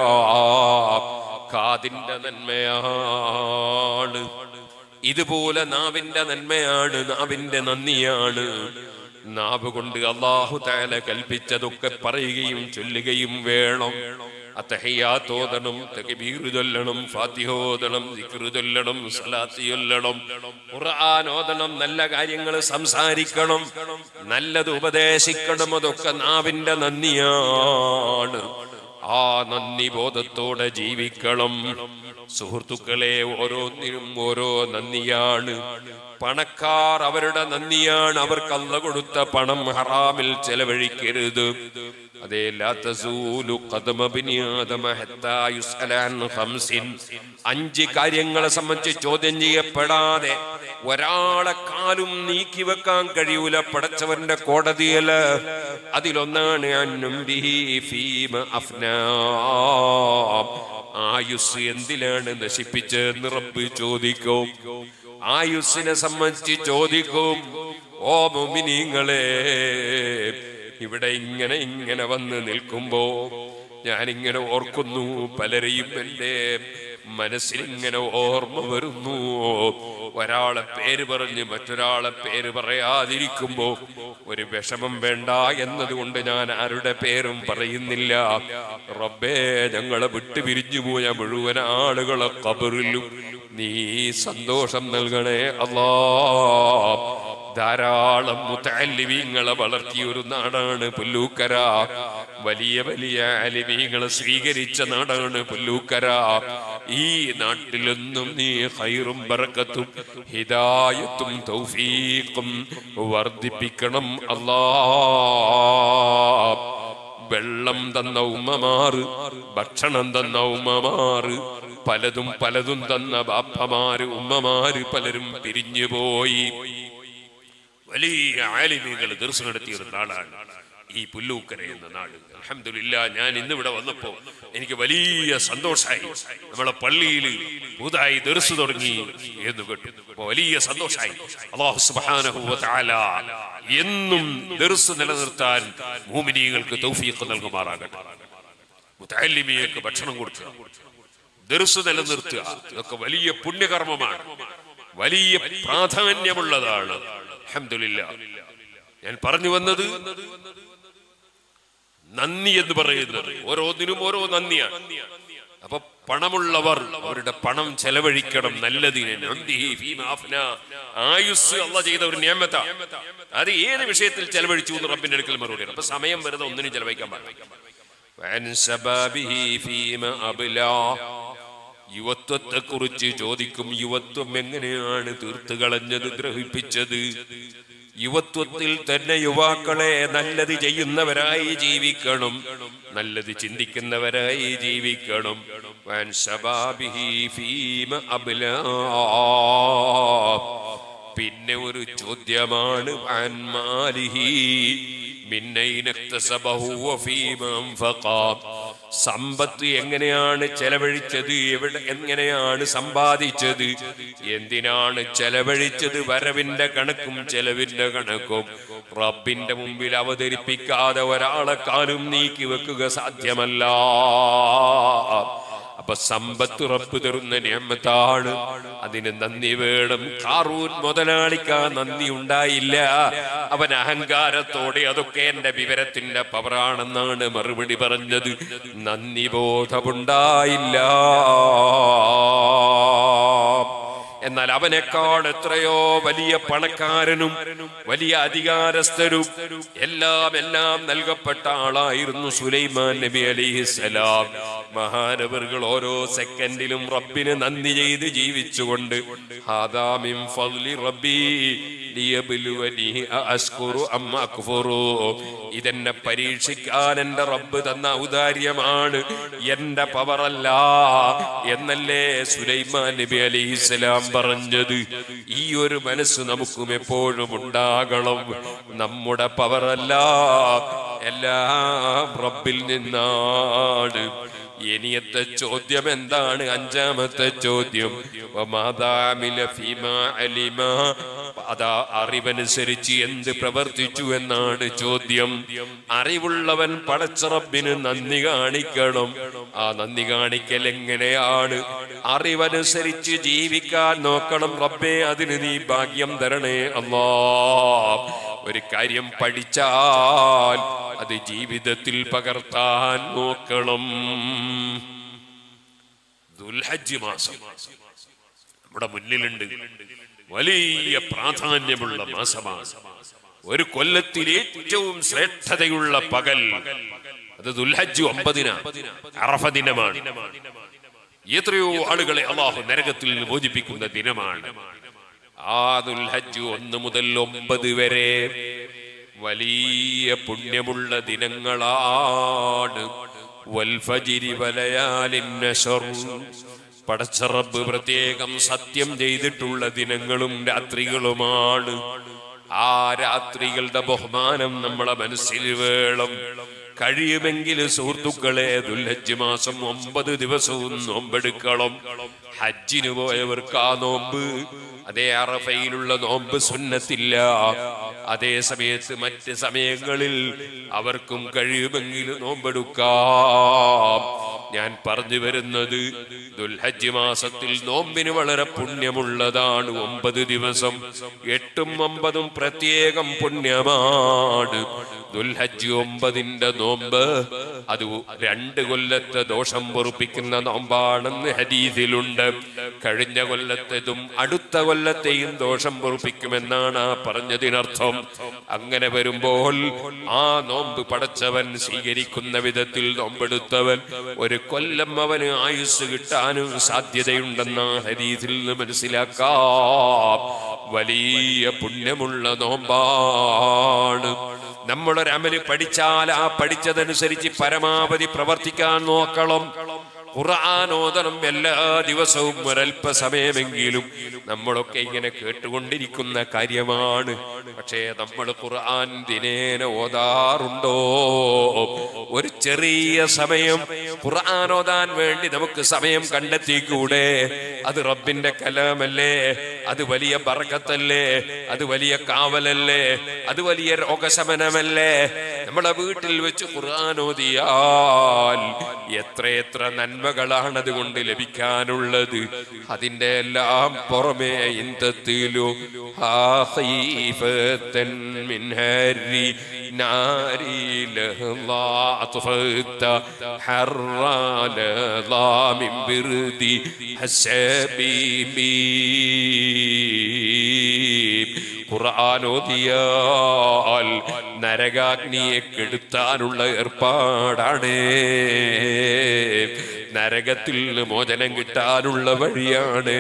കാതിന്റെ നന്മയാണ്. ഇതുപോലെ നാവിന്റെ നന്മയാണ്, നാവിന്റെ നന്ദിയാണ്. നാവ് കൊണ്ട് അല്ലാഹു തആല കൽപ്പിച്ചതൊക്കെ പറയുകയും ചൊല്ലുകയും വേണം. അത്തഹിയ്യാത്ത് ഓതണം, തക്ബീർ ചൊല്ലണം, ഫാത്തിഹ ഓതണം, ദിക്ർ ചൊല്ലണം, സ്വലാത്ത് ചൊല്ലണം, ഖുർആൻ ഓതണം, നല്ല കാര്യങ്ങൾ സംസാരിക്കണം, നല്ലത് ഉപദേശിക്കണം. അതൊക്കെ നാവിന്റെ നന്ദിയാണ്. ആ നന്ദി ബോധത്തോടെ ജീവിക്കണം. സുഹൃത്തുക്കളെ, ഓരോന്നിനും ഓരോ നന്ദിയാണ്. പണക്കാർ അവരുടെ നന്ദിയാണ്, അവർക്ക് അല്ലാഹു കൊടുത്ത പണം ഹറാമിൽ ചെലവഴിക്കരുത്. അതേ, ലാ തസൂലു ഖദമ ബിനി ആദമ ഹത്താ യുസ്അല അൻ ഖംസിൻ. 5 കാര്യങ്ങളെ സംബന്ധിച്ച് ചോദ്യം ചെയ്യപ്പെടാതെ ഒരാളെ കാലും നീക്കി വെക്കാൻ കഴിയൂല പടച്ചവന്റെ കോടതിയില്. അതിലൊന്നാണ് അന്നുംബിഹി ഫീമ അഫ്നാ. ആയുസ് എന്തിലാണ് നശിപ്പിച്ചതെന്ന് റബ്ബ് ചോദിക്കും. ആയുസ്സിനെ സംബന്ധിച്ച് ചോദിക്കും. ഓ മുഅ്മിനീങ്ങളെ, ഇവിടെ ഇങ്ങനെ വന്ന് നിൽക്കുമ്പോ ഞാനിങ്ങനെ ഓർക്കുന്നു, പലരെയും എൻ്റെ മനസ്സിലിങ്ങനെ ഓർമ്മ വരുന്നു. ഒരാളെ പേര് പറഞ്ഞ് മറ്റൊരാളെ പേര് പറയാതിരിക്കുമ്പോ ഒരു വിഷമം വേണ്ട എന്നതുകൊണ്ട് ഞാൻ ആരുടെ പേരും പറയുന്നില്ല. റബ്ബേ, ഞങ്ങളെ വിട്ടു പിരിഞ്ഞു പോയ മുഴുവൻ ആളുകളെ ഖബറിലും നീ സന്തോഷം നൽകണേ അല്ലാഹ്. ധാരാളം മുതഅല്ലിമീങ്ങളെ വളർത്തിയ ഒരു നാടാണ് പുല്ലൂക്കര. വലിയ വലിയ അലിമീങ്ങളെ സ്വീകരിച്ച നാടാണ് പുല്ലൂക്കര. ഈ നാട്ടിലൊന്നും നീ ഖൈറും ബറക്കത്തും ഹിദായത്തും തൗഫീഖും വർദ്ധിപ്പിക്കണം അല്ലാഹ്. വെള്ളം തന്ന ഉമ്മമാറ്, ഭക്ഷണം തന്ന ഉമ്മമാറ്, പലതും പലതും തന്ന ബാപ്പമാര്, ഉമ്മമാര് പലരും പിരിഞ്ഞുപോയി. വലിയ ആലിമീകൾ ദർസ് നടത്തിയ ഒരു നാടാണ് ഈ പുല്ലൂക്കര എന്ന നാട്. അൽഹംദുലില്ലാ, ഞാൻ ഇന്നിവിടെ വന്നപ്പോ എനിക്ക് വലിയ സന്തോഷമായി. നമ്മളെ പള്ളിയിൽ പുതുതായി ദർസ് തുടങ്ങി എന്ന് കേട്ടു. അപ്പൊ വലിയ സന്തോഷമായി. അല്ലാഹു സുബ്ഹാനഹു വ തആല എന്നും ദർസ് നിലനിർത്താൻ മുഅ്മിനീങ്ങൾക്ക് തൗഫീഖ് നൽകുമാറാകട്ടെ. മുതഅല്ലിമിയക്ക് ഭക്ഷണം കൊടുക്കുക, ദർസ് നിലനിർത്തുക, ഇതൊക്കെ വലിയ പുണ്യകർമ്മമാണ്, വലിയ പ്രാധാന്യമുള്ളതാണ്. അൽഹംദുലില്ലാ, ഞാൻ പറഞ്ഞു വന്നത് നന്ദി എന്ന് പറയുന്നത് ഓരോന്നിനും ഓരോ നന്ദിയാണ്. അപ്പൊ പണമുള്ളവർ അവരുടെ പണം ചെലവഴിക്കണം നല്ലതിന്. ആയുസ് അല്ലാഹ് ചെയ്ത ഒരു നിയമത്താ. അത് ഏത് വിഷയത്തിൽ ചെലവഴിച്ചു എന്ന് റബ്ബിന്റെ അടുക്കൽ മറുപടി. അപ്പൊ സമയം വരുന്ന ഒന്നിനും ചെലവഴിക്കാൻ പാടില്ല. യുവത്വത്തെ കുറിച്ച് ചോദിക്കും. യുവത്വം എങ്ങനെയാണ് തീർത്തു കളഞ്ഞത്, ഗ്രഹിപ്പിച്ചത്? യുവത്വത്തിൽ തന്നെ യുവാക്കളെ നല്ലത് ചെയ്യുന്നവരായി ജീവിക്കണം, നല്ലത് ചിന്തിക്കുന്നവരായി ജീവിക്കണം. പിന്നെ ഒരു ചോദ്യമാണ്, സമ്പത്ത് എങ്ങനെയാണ് ചെലവഴിച്ചത്, എങ്ങനെയാണ് സമ്പാദിച്ചത്, എന്തിനാണ് ചെലവഴിച്ചത്? വരവിന്റെ കണക്കും ചെലവിന്റെ കണക്കും റബ്ബിന്റെ മുമ്പിൽ അവതരിപ്പിക്കാതെ ഒരാളെ കാലും നീക്കി വെക്കുക സാധ്യമല്ല. അപ്പൊ സമ്പത്ത് റബ്ബ് തരുന്ന നിഅമത്താണ്, അതിന് നന്ദി വേണം. ഖാറൂൻ മുതലാളിക്ക് നന്ദി ഉണ്ടായില്ല. അവൻ അഹങ്കാരത്തോടെ അതൊക്കെ എന്റെ വിവരത്തിന്റെ പവറാണെന്നാണ് മറുപടി പറഞ്ഞത്. നന്ദി ബോധമുണ്ടായില്ല. എന്നാൽ അവനേക്കാൾ എത്രയോ വലിയ പണക്കാരനും വലിയ അധികാരസ്ഥരും എല്ലാം നൽകപ്പെട്ട ആളായിരുന്നു സുലൈമാൻ നബി അലൈഹിസ്സലാം. മഹാനവറുകൾ ഓരോ സെക്കൻഡിലും റബ്ബിന് നന്ദി ചെയ്ത് ജീവിച്ചുകൊണ്ട് ഹാദാ മിൻ ഫദ്ലി റബ്ബി ലിയബ്ലുവനി അശ്കുറു അം അക്ഫുറു, ഇതെന്നെ പരീക്ഷിക്കാൻ എന്റെ റബ്ബ് തന്ന ഔദാര്യമാണ്, എന്റെ പവറല്ല എന്നല്ലേ സുലൈമാൻ നബി അലൈഹിസ്സലാം പറഞ്ഞത്. ഈ ഒരു മനസ്സ് നമുക്കും എപ്പോഴും ഉണ്ടാകണം. നമ്മുടെ പവറല്ല, എല്ലാം റബ്ബിൽ നിന്നാണ്. ഇനിയത്തെ ചോദ്യം എന്താണ്? അഞ്ചാമത്തെ ചോദ്യം, അതാ അറിവനുസരിച്ച് എന്ത് പ്രവർത്തിച്ചു എന്നാണ് ചോദ്യം. അറിവുള്ളവൻ പടച്ച റബ്ബിന് നന്ദി കാണിക്കണം. ആ നന്ദി കാണിക്കൽ എങ്ങനെയാണ്? അറിവനുസരിച്ച് ജീവിക്കാൻ നോക്കണം. റബ്ബേ, അതിന് നീ ഭാഗ്യം തരണേ അല്ലാഹ്. ഒരു കാര്യം പഠിച്ചാൽ അത് ജീവിതത്തിൽ പകർത്താൻ നോക്കണം. ദുൽഹജ്ജ് മാസം നമ്മുടെ മുന്നിലുണ്ട്. വലിയ പ്രാധാന്യമുള്ള മാസമാണ്. ഒരു കൊല്ലത്തിൽ ഏറ്റവും ശ്രേഷ്ഠതയുള്ള പകൽ അത് ദുൽഹജ്ജ് 9-നാണ്, അറഫ ദിനമാണ്. എത്രയോ ആളുകളെ അല്ലാഹു നരകത്തിൽ നിന്ന് മോചിപ്പിക്കുന്ന ദിനമാണ്. ആ ദുൽഹജ്ജ് 1 മുതൽ 9 വരെ വലിയ പുണ്യമുള്ള ദിനങ്ങളാണ്. വൽഫജ്രി വലയാലിൻ നശർ, പടച്ച റബ്ബ് പ്രത്യേകം സത്യം ചെയ്തിട്ടുള്ള ദിനങ്ങളും രാത്രികളുമാണ്. ആ രാത്രികളുടെ ബഹുമാനം നമ്മളെ മനസ്സിൽ വേണം. കഴിയുമെങ്കിൽ സുഹൃത്തുക്കളെ, ദുൽഹജ്ജ് മാസം 9 ദിവസവും നോമ്പെടുക്കണം. ഹജ്ജിന് പോയവർക്ക് ആ നോമ്പ്, അതേ അറഫയിലുള്ള നോമ്പ് സുന്നത്തില്ല. അതേ സമയത്ത് മറ്റ് സമയങ്ങളിൽ അവർക്കും കഴിയുമെങ്കിൽ നോമ്പെടുക്കാം. ഞാൻ പറഞ്ഞു വരുന്നത്, ദുൽഹജ്ജ് മാസത്തിൽ നോമ്പിന് വളരെ പുണ്യമുള്ളതാണ്. 9 ദിവസം, 8ഉം 9ഉം പ്രത്യേകം പുണ്യമാണ്. ദുൽഹജ്ജ് 9ന്റെ നോമ്പ് അത് 2 കൊല്ലത്തെ ദോഷം പൊറുപ്പിക്കുന്ന നോമ്പാണെന്ന് ഹദീസിലുണ്ട്. കഴിഞ്ഞ കൊല്ലത്തേതും അടുത്ത കൊല്ലത്തെയും ദോഷം പൊറുപ്പിക്കുമെന്നാണ് പറഞ്ഞതിനർത്ഥം. അങ്ങനെ വരുമ്പോൾ ആ നോമ്പ് പടച്ചവൻ സ്വീകരിക്കുന്ന വിധത്തിൽ നോമ്പെടുത്തവൻ 1 കൊല്ലം അവന് ആയുസ് കിട്ടാനും സാധ്യതയുണ്ടെന്ന ഹദീസിൽ നിന്ന് മനസ്സിലാക്കാം. വലിയ പുണ്യമുള്ള നോമ്പാണ്. നമ്മളൊരമല് പഠിച്ചാൽ ആ പഠിച്ചതനുസരിച്ച് പരമാവധി പ്രവർത്തിക്കാൻ നോക്കണം. ഖുർആൻ ഓതണം എല്ലാ ദിവസവും ഒരല്പസമയമെങ്കിലും. നമ്മളൊക്കെ ഇങ്ങനെ കേട്ടുകൊണ്ടിരിക്കുന്ന കാര്യമാണ്. പക്ഷേ നമ്മൾ ഖുർആൻ ദിനേന ഓതാറുണ്ടോ? ഒരു ചെറിയ സമയം ഖുർആൻ ഓതാൻ വേണ്ടി നമുക്ക് സമയം കണ്ടെത്തിക്കൂടെ? അത് റബ്ബിന്റെ കലാമല്ലേ? അത് വലിയ ബർക്കത്തല്ലേ? അത് വലിയ കാവലല്ലേ? അത് വലിയ രോഗശമനമല്ലേ? നമ്മളെ വീട്ടിൽ വെച്ച് ഖുർആൻ ഓതിയാൽ എത്രയെത്ര നന്മകളാണ് അതുകൊണ്ട് ലഭിക്കാനുള്ളത്. അതിന്റെ എല്ലാം പുറമേ ഇന്തത്തിലു ഖുർആൻ ഓതിയാൽ നരകാഗ്നിയെ കെടുത്താനുള്ള ഏർപ്പാടാണ്. നരകത്തിൽ നിന്ന് മോചനം കിട്ടാനുള്ള വഴിയാണ്.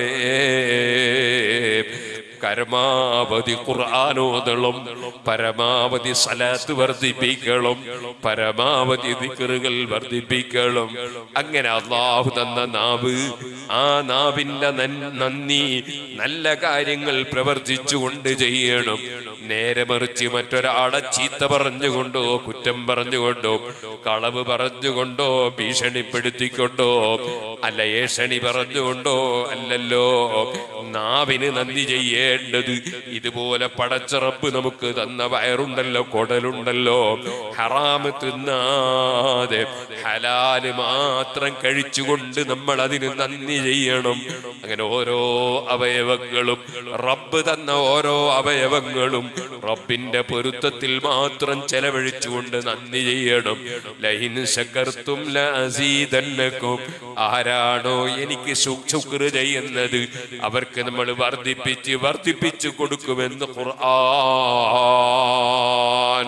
പരമാവധി ഖുർആനോദളം, പരമാവധി സലാത്ത് വർദ്ധിപ്പിക്കണം, പരമാവധി ദിക്റുകൾ വർദ്ധിപ്പിക്കണം. അങ്ങനെ അല്ലാഹു തന്ന നാവ്, ആ നാവിന്റെ നന്ദി നല്ല കാര്യങ്ങൾ പ്രവർത്തിച്ചുകൊണ്ട് ചെയ്യണം. നേരെ മറിച്ച് മറ്റൊരാളെ ചീത്ത പറഞ്ഞുകൊണ്ടോ കുറ്റം പറഞ്ഞുകൊണ്ടോ കളവ് പറഞ്ഞുകൊണ്ടോ ഭീഷണിപ്പെടുത്തിക്കൊണ്ടോ അല്ല ഏഷണി പറഞ്ഞുകൊണ്ടോ അല്ലല്ലോ നാവിന് നന്ദി ചെയ്യേണ്ടത്. ഇതുപോലെ പടച്ച റബ്ബ് നമുക്ക് തന്ന വയറുണ്ടല്ലോ, കൊടലുണ്ടല്ലോ, ഹറാമ് തിന്നാതെ ഹലാല് മാത്രം കഴിച്ചുകൊണ്ട് നമ്മൾ അതിന് നന്ദി ചെയ്യണം. അങ്ങനെ ഓരോ അവയവങ്ങളും, റബ്ബ് തന്ന ഓരോ അവയവങ്ങളും റബ്ബിന്റെ പൊരുത്തത്തിൽ മാത്രം ചെലവഴിച്ചുകൊണ്ട് നന്ദി ചെയ്യണം. ലഇൻ ശകർതും ലഅസീദന്നകും, ആരാണോ എനിക്ക് ശുക്ർ ചെയ്യുന്നത് അവർക്ക് നമ്മൾ വർദ്ധിപ്പിച്ചു കൊടുക്കുമെന്ന് ഖുർആൻ.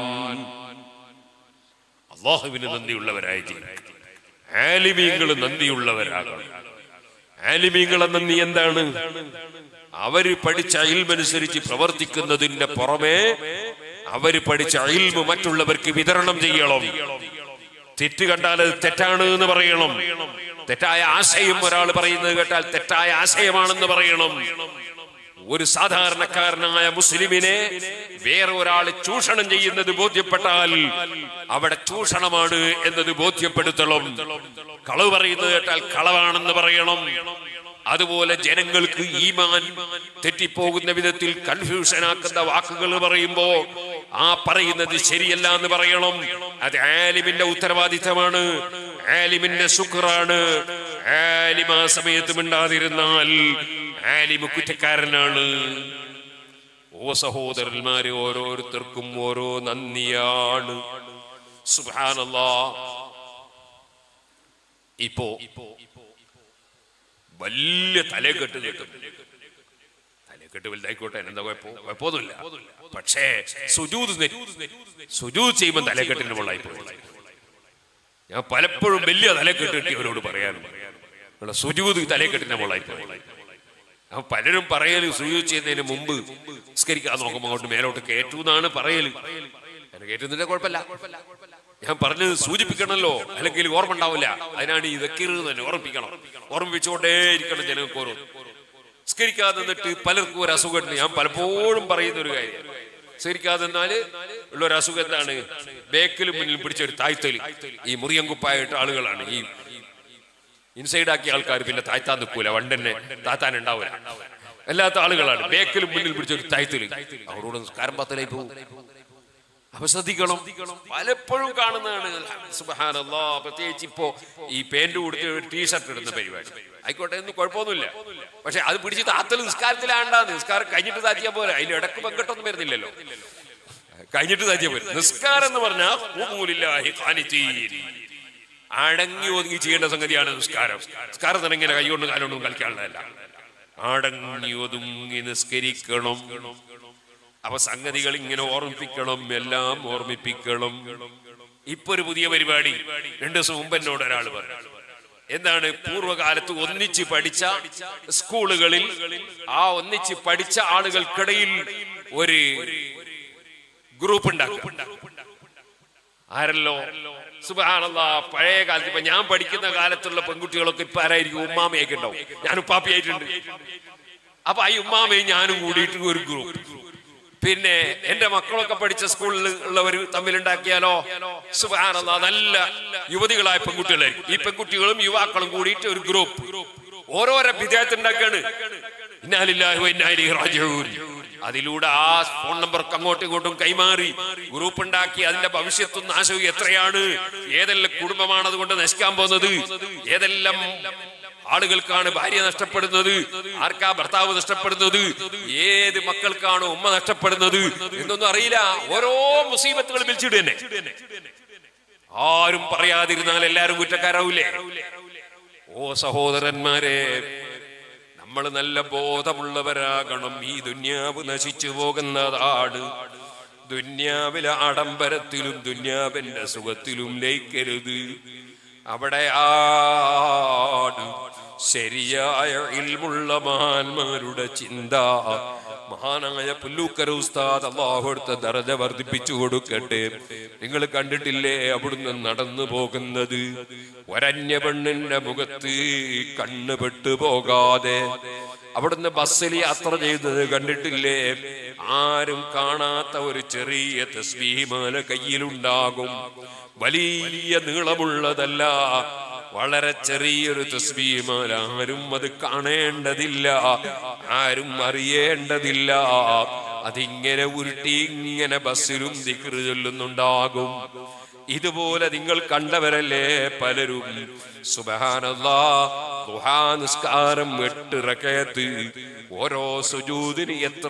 അല്ലാഹുവിന് നന്ദിയുള്ളവരായി ജീവിക്കണം. ആലിമീങ്ങൾ നന്ദിയുള്ളവരാകണം. ആലിമീങ്ങളെ നന്ദി എന്താണ്? അവര് പഠിച്ച ഇൽമനുസരിച്ച് പ്രവർത്തിക്കുന്നതിന്റെ പുറമെ അവര് പഠിച്ച ഇൽമ് മറ്റുള്ളവർക്ക് വിതരണം ചെയ്യണം. തെറ്റ് കണ്ടാൽ അത് തെറ്റാണ് എന്ന് പറയണം. തെറ്റായ ആശയം ഒരാൾ പറയുന്നത് കേട്ടാൽ തെറ്റായ ആശയമാണെന്ന് പറയണം. ഒരു സാധാരണക്കാരനായ മുസ്ലിമിനെ വേറെ ഒരാൾ ചൂഷണം ചെയ്യുന്നത് ബോധ്യപ്പെട്ടാൽ അവിടെ ചൂഷണമാണ് എന്നത് ബോധ്യപ്പെടുത്തണം. കളവ് പറയുന്നത് കേട്ടാൽ കളവാണെന്ന് പറയണം. അതുപോലെ ജനങ്ങൾക്ക് ഈമാൻ തെറ്റിപ്പോകുന്ന വിധത്തിൽ കൺഫ്യൂഷൻ ആക്കുന്ന വാക്കുകൾ പറയുമ്പോ ആ പറയുന്നത് ശരിയല്ല എന്ന് പറയണം. അത് ആലിമിന്റെ ഉത്തരവാദിത്തമാണ്, ആലിമിന്റെ ശുക്റാണ്. ആലിം ആ സമയത്ത് മിണ്ടാതിരുന്നാൽ ആലിമ് കുറ്റക്കാരനാണ്. ഓ സഹോദരന്മാരെ, ഓരോരുത്തർക്കും ഓരോ നന്ദിയാണ്. സുബ്ഹാനല്ലാഹ്. ഇപ്പോ വലിയ തലക്കെട്ട് കിട്ടും. തലക്കെട്ട് വലുതായിക്കോട്ടെ, എന്താ കുഴപ്പമൊന്നുമില്ല. പക്ഷേ സുജൂദ് ചെയ്യുമ്പോൾ തലക്കെട്ടിന്റെ മുകളിലായി പോയി. ഞാൻ പലപ്പോഴും വലിയ തലക്കെട്ട് കിട്ടിയവരോട് പറയാറുണ്ട്, സുജൂദ് തലക്കെട്ടിന്റെ മുകളിലായി പോയി. അപ്പൊ പലരും പറയല് സുജൂദ് ചെയ്യുന്നതിന് മുമ്പ് നിസ്കരിക്കാൻ നോക്കുമ്പോൾ അങ്ങോട്ട് മേലോട്ട് കയറ്റു എന്നാണ് പറയല്. കയറ്റുന്നതിന്റെ കുഴപ്പമില്ല, ഞാൻ പറഞ്ഞത് സൂചിപ്പിക്കണമല്ലോ, അല്ലെങ്കിൽ ഓർമ്മ ഉണ്ടാവില്ല. അതിനാണ് ഈ ദക്കീർ തന്നെ ഓർമ്മിപ്പിക്കണം. ഓർമ്മിപ്പിച്ചുകൊണ്ടേ ഇരിക്കണം ജനങ്ങൾക്ക്. ഓരോ നിസ്കരിക്കാതെ നിന്നിട്ട് പലർക്കും ഒരു അസുഖമുണ്ട്. ഞാൻ പലപ്പോഴും പറയുന്ന ഒരു കാര്യം, നിസ്കരിക്കാതെ നിന്നാല് ഉള്ള ഒരു അസുഖം എന്താണ്? ബേക്കിലും മുന്നിൽ പിടിച്ചൊരു തായ്ത്തല്. ഈ മുറിയങ്കുപ്പായിട്ട് ആളുകളാണ് ഈ ഇൻസൈഡ് ആക്കിയ ആൾക്കാർ പിന്നെ താഴ്ത്താൻ നിൽക്കൂല, വണ്ടന്നെ താത്താൻ ഉണ്ടാവില്ല. അല്ലാത്ത ആളുകളാണ് ബേക്കിലും മുന്നിൽ പിടിച്ചൊരു തായ്ത്തല്. അവരോട് നിസ്കാരം പത്തലായി പോകും. അപ്പൊ ശ്രദ്ധിക്കണം. പലപ്പോഴും കാണുന്നതാണ്. സുബ്ഹാനല്ലാഹ്. പ്രത്യേകിച്ച് ഇപ്പോ ഈ പാന്റ് കൊടുത്ത് ടീഷർട്ട് ഇടുന്ന പരിപാടി ആയിക്കോട്ടെ, ഒന്നും കുഴപ്പമൊന്നുമില്ല. പക്ഷെ അത് പിടിച്ച് താത്തൽ നിസ്കാരത്തിലാണ്ടാന്ന്. നിസ്കാരം കഴിഞ്ഞിട്ട് താറ്റിയാ പോലെ, അതിൽ ഇടക്ക് പങ്കിട്ടൊന്നും വരുന്നില്ലല്ലോ. കഴിഞ്ഞിട്ട് താറ്റിയാ പോലെ. നിസ്കാരം എന്ന് പറഞ്ഞാൽ അടങ്ങി ഒതുങ്ങി ചെയ്യേണ്ട സംഗതിയാണ് നിസ്കാരം. നിസ്കാരം തന്നെ ഇങ്ങനെ കൈകൊണ്ടും കാലുകൊണ്ടും കളിക്കാനുള്ളതല്ല. അടങ്ങി ഒതുങ്ങി നിസ്കരിക്കണം. അപ്പൊ സംഗതികൾ ഇങ്ങനെ ഓർമ്മിപ്പിക്കണം, എല്ലാം ഓർമ്മിപ്പിക്കണം. ഇപ്പൊ ഒരു പുതിയ പരിപാടി 2 ദിവസം മുമ്പ് എന്നോട് ഒരാൾ പറഞ്ഞു. എന്താണ്? പൂർവ്വകാലത്ത് ഒന്നിച്ച് പഠിച്ച സ്കൂളുകളിൽ ആ ഒന്നിച്ച് പഠിച്ച ആളുകൾക്കിടയിൽ ഒരു ഗ്രൂപ്പ് ഉണ്ടാക്കുക. ആരല്ലോ സുബ്ഹാനല്ലാഹ്. പഴയ കാലത്ത് ഇപ്പൊ ഞാൻ പഠിക്കുന്ന കാലത്തുള്ള പെൺകുട്ടികളൊക്കെ ഇപ്പൊ ആരായിരിക്കും? ഉമ്മാമയൊക്കെ ഉണ്ടാവും. ഞാൻ ഉപ്പാപ്പിയായിട്ടുണ്ട്. അപ്പൊ ഈ ഉമ്മാമയും ഞാനും കൂടിയിട്ട് ഒരു ഗ്രൂപ്പ്. പിന്നെ എന്റെ മക്കളൊക്കെ പഠിച്ച സ്കൂളിൽ ഉള്ളവർ തമ്മിലുണ്ടാക്കിയാലോ സുബ്ഹാനല്ലാഹ് നല്ല യുവതികളായ പെൺകുട്ടികളായിരിക്കും. ഈ പെൺകുട്ടികളും യുവാക്കളും കൂടിയിട്ട് ഒരു ഗ്രൂപ്പ് ഓരോരോ വിദ്യാർത്ഥി ഉണ്ടാക്കാണ്. ഇന്നാ ലില്ലാഹി വ ഇന്നാ ഇലൈഹി റാജിഊൻ. അതിലൂടെ ആ ഫോൺ നമ്പർക്ക് അങ്ങോട്ടും ഇങ്ങോട്ടും കൈമാറി ഗ്രൂപ്പ് ഉണ്ടാക്കി അതിന്റെ ഭവിഷ്യത്തും നാശവും എത്രയാണ്, ഏതെല്ലാം കുടുംബമാണ് അതുകൊണ്ട് നശിക്കാൻ പോകുന്നത്, ഏതെല്ലാം ആളുകൾക്കാണ് ഭാര്യ നഷ്ടപ്പെടുന്നത്, ആർക്കാ ഭർത്താവ് നഷ്ടപ്പെടുന്നത്, ഏത് മക്കൾക്കാണ് ഉമ്മ നഷ്ടപ്പെടുന്നത് എന്നൊന്നും അറിയില്ല. ഓരോ മുസീബത്തുകൾ വിളിച്ചിട്ട് തന്നെ ആരും പറയാതിരുന്നാൽ എല്ലാരും കുറ്റക്കാരാവൂലേ? ഓ സഹോദരന്മാരെ, നമ്മൾ നല്ല ബോധമുള്ളവരാകണം. ഈ ദുന്യാവ് നശിച്ചു പോകുന്നതാണ്. ദുന്യാവിലെ ആഡംബരത്തിലും ദുന്യാവിന്റെ സുഖത്തിലും ലയിക്കരുത്. അവിടെയാണ് ശരിയായ ഇൽമുള്ള മഹാന്മാരുടെ ചിന്ത. മഹാനായ പുല്ലൂക്കര ഉസ്താദ് അല്ലാഹു അടുത്ത ദർജ വർദ്ധിപ്പിച്ചു കൊടുക്കട്ടെ. നിങ്ങൾ കണ്ടിട്ടില്ലേ അവിടുന്ന് നടന്നു പോകുന്നത്? ഒരന്യ പെണ്ണിന്റെ മുഖത്ത് കണ്ണ് പെട്ടു പോകാതെ അവിടുന്ന് ബസ്സിൽ യാത്ര ചെയ്തത് കണ്ടിട്ടില്ലേ? ആരും കാണാത്ത ഒരു ചെറിയ തസ്ബീഹ് മാല കയ്യിലുണ്ടാകും. വലിയ നീളമുള്ളതല്ല, വളരെ ചെറിയൊരു തസ്ബീഹ് മാല. ആരും അത് കാണേണ്ടതില്ല, ആരും അറിയേണ്ടതില്ല. അതിങ്ങനെ ഉരുട്ടി ഇങ്ങനെ ബസ്സിലും ദിക്ർ ചൊല്ലുന്നുണ്ടാകും. ഇതുപോലെ നിങ്ങൾ കണ്ടവരല്ലേ പലരും? സുബ്ഹാനല്ലാഹ്, ദുഹാ നിസ്കാരം 8 റകഅത്ത്, ഓരോ സുജൂദിന് എത്ര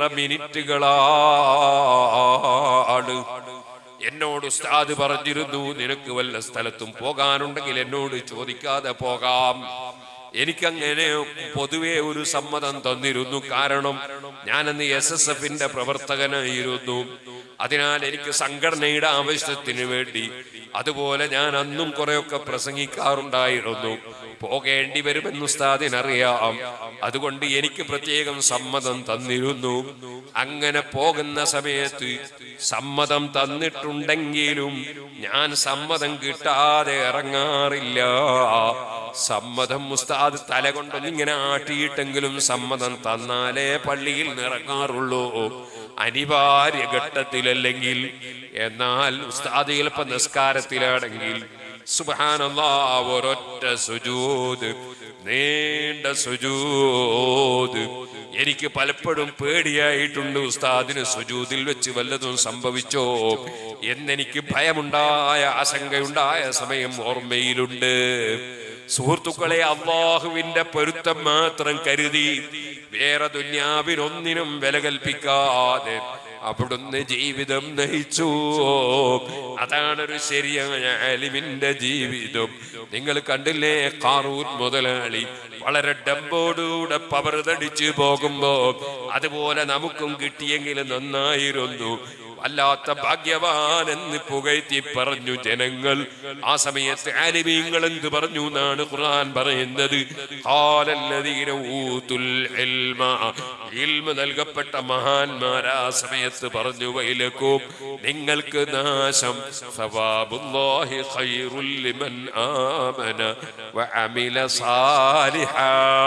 മിനിറ്റുകളാണ്. എന്നോട് ഉസ്താദ് പറഞ്ഞിരുന്നു, നിനക്ക് വല്ല സ്ഥലത്തും പോകാനുണ്ടെങ്കിൽ എന്നോട് ചോദിക്കാതെ പോകാം. എനിക്കങ്ങനെ പൊതുവെ ഒരു സമ്മതം തന്നിരുന്നു. കാരണം ഞാനന്ന് SSFന്റെ പ്രവർത്തകനായിരുന്നു. അതിനാൽ എനിക്ക് സംഘടനയുടെ ആവശ്യത്തിന് വേണ്ടി അതുപോലെ ഞാൻ അന്നും കുറെയൊക്കെ പ്രസംഗിക്കാറുണ്ടായിരുന്നു. പോകേണ്ടി വരുമെന്ന് ഉസ്താദിനറിയാം. അതുകൊണ്ട് എനിക്ക് പ്രത്യേകം സമ്മതം തന്നിരുന്നു. അങ്ങനെ പോകുന്ന സമയത്ത് സമ്മതം തന്നിട്ടുണ്ടെങ്കിലും ഞാൻ സമ്മതം കിട്ടാതെ ഇറങ്ങാറില്ല. സമ്മതം ഉസ്താദ് തല കൊണ്ടൊന്നിങ്ങനെ ആട്ടിയിട്ടെങ്കിലും സമ്മതം തന്നാലേ പള്ളിയിൽ ഇറങ്ങാറുള്ളൂ, അനിവാര്യ ഘട്ടത്തിലല്ലെങ്കിൽ. എന്നാൽ ഉസ്താദ് ചിലപ്പോ നിസ്കാരത്തിലാണെങ്കിൽ സുബ്ഹാനല്ലാഹ് ഒരൊറ്റ സുജൂദ്, നീണ്ട സുജൂദ്. എനിക്ക് പലപ്പോഴും പേടിയായിട്ടുണ്ട്, ഉസ്താദിന് സുജൂദിൽ വെച്ച് വല്ലതും സംഭവിച്ചോ എന്നെനിക്ക് ഭയമുണ്ടായ, ആശങ്കയുണ്ടായ സമയം ഓർമ്മയിലുണ്ട്. സുഹൃത്തുക്കളെ, അല്ലാഹുവിന്റെ പൊരുത്തം മാത്രം കരുതി വേറെ ദുന്യാവിനൊന്നിനും വില കൽപ്പിക്കാതെ അവിടുന്ന് ജീവിതം നയിച്ചു. അതാണൊരു ശരിയായ ആലിമിന്റെ ജീവിതം. നിങ്ങൾ കണ്ടില്ലേ, ഖാറൂൻ മുതലാളി വളരെ ഡമ്പോടുകൂടെ പവർ തടിച്ചു പോകുമ്പോ അതുപോലെ നമുക്കും കിട്ടിയെങ്കിൽ നന്നായിരുന്നു. അല്ലാത്ത ഭാഗ്യവാൻ എന്ന് പുകഴ്ത്തി പറഞ്ഞു ജനങ്ങൾ. ആ സമയത്ത് ആലിമീങ്ങൾ എന്ത് പറഞ്ഞു എന്നാണ് ഖുർആൻ പറയുന്നത്? ഖാലല്ലദീന ഊതുൽ ഇൽമ, ഇൽമ നൽകപ്പെട്ട മഹാന്മാർ ആ സമയത്ത് പറഞ്ഞു, വൈലക്കും, നിങ്ങൾക്ക് നാശം, സവാബുല്ലാഹി ഖൈറുൽ ലിമൻ ആമന വഅമില സാലിഹാ.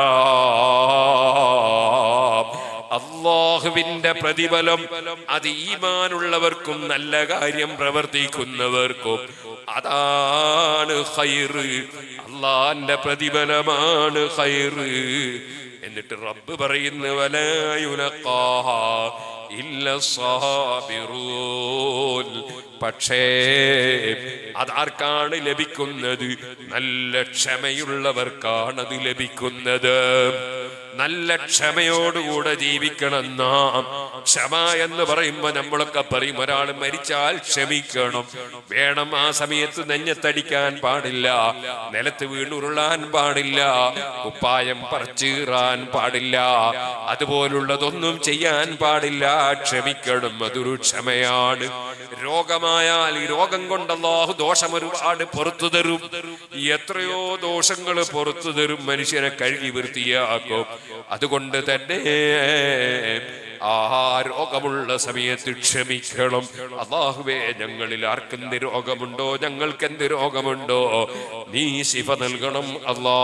അല്ലാഹുവിന്റെ പ്രതിഫലം അത് ഈമാനുള്ളവർക്കും നല്ല കാര്യം പ്രവർത്തിക്കുന്നവർക്കും അതാണ് ഖൈറ്. അല്ലാഹുവിന്റെ പ്രതിഫലമാണ് ഖൈറ്. എന്നിട്ട് റബ്ബ് പറയുന്നു, വലാ യുലഖാഹാ ഇല്ല സാബിറൂൻ. പക്ഷേ അതാർക്കാണ് ലഭിക്കുന്നത്? നല്ല ക്ഷമയുള്ളവർക്കാണത് ലഭിക്കുന്നത്. നല്ല ക്ഷമയോടുകൂടെ ജീവിക്കണം നാം. ക്ഷമ എന്ന് പറയുമ്പോ നമ്മളൊക്കെ പറയും, ഒരാൾ മരിച്ചാൽ ക്ഷമിക്കണം വേണം. ആ സമയത്ത് നെഞ്ഞത്തടിക്കാൻ പാടില്ല, നിലത്ത് വീണുരുളാൻ പാടില്ല, കുപ്പായം പറിച്ചീറാൻ പാടില്ല, അതുപോലുള്ളതൊന്നും ചെയ്യാൻ പാടില്ല. ക്ഷമിക്കണം, അതൊരു ക്ഷമയാണ്. രോഗമായാൽ ഈ രോഗം കൊണ്ട് അല്ലാഹു ദോഷം ഒരുപാട് പുറത്തു തരും. എത്രയോ ദോഷങ്ങൾ പുറത്തു തരും, മനുഷ്യനെ കഴുകി വൃത്തിയാക്കും. അതുകൊണ്ട് തന്നെ ആ രോഗമുള്ള സമയത്ത് ക്ഷമിക്കണം. അല്ലാഹുവേ, ഞങ്ങളിൽ ആർക്കെന്ത് രോഗമുണ്ടോ, ഞങ്ങൾക്ക് എന്ത് രോഗമുണ്ടോ, നീ ശിഫ നൽകണം അല്ലാ.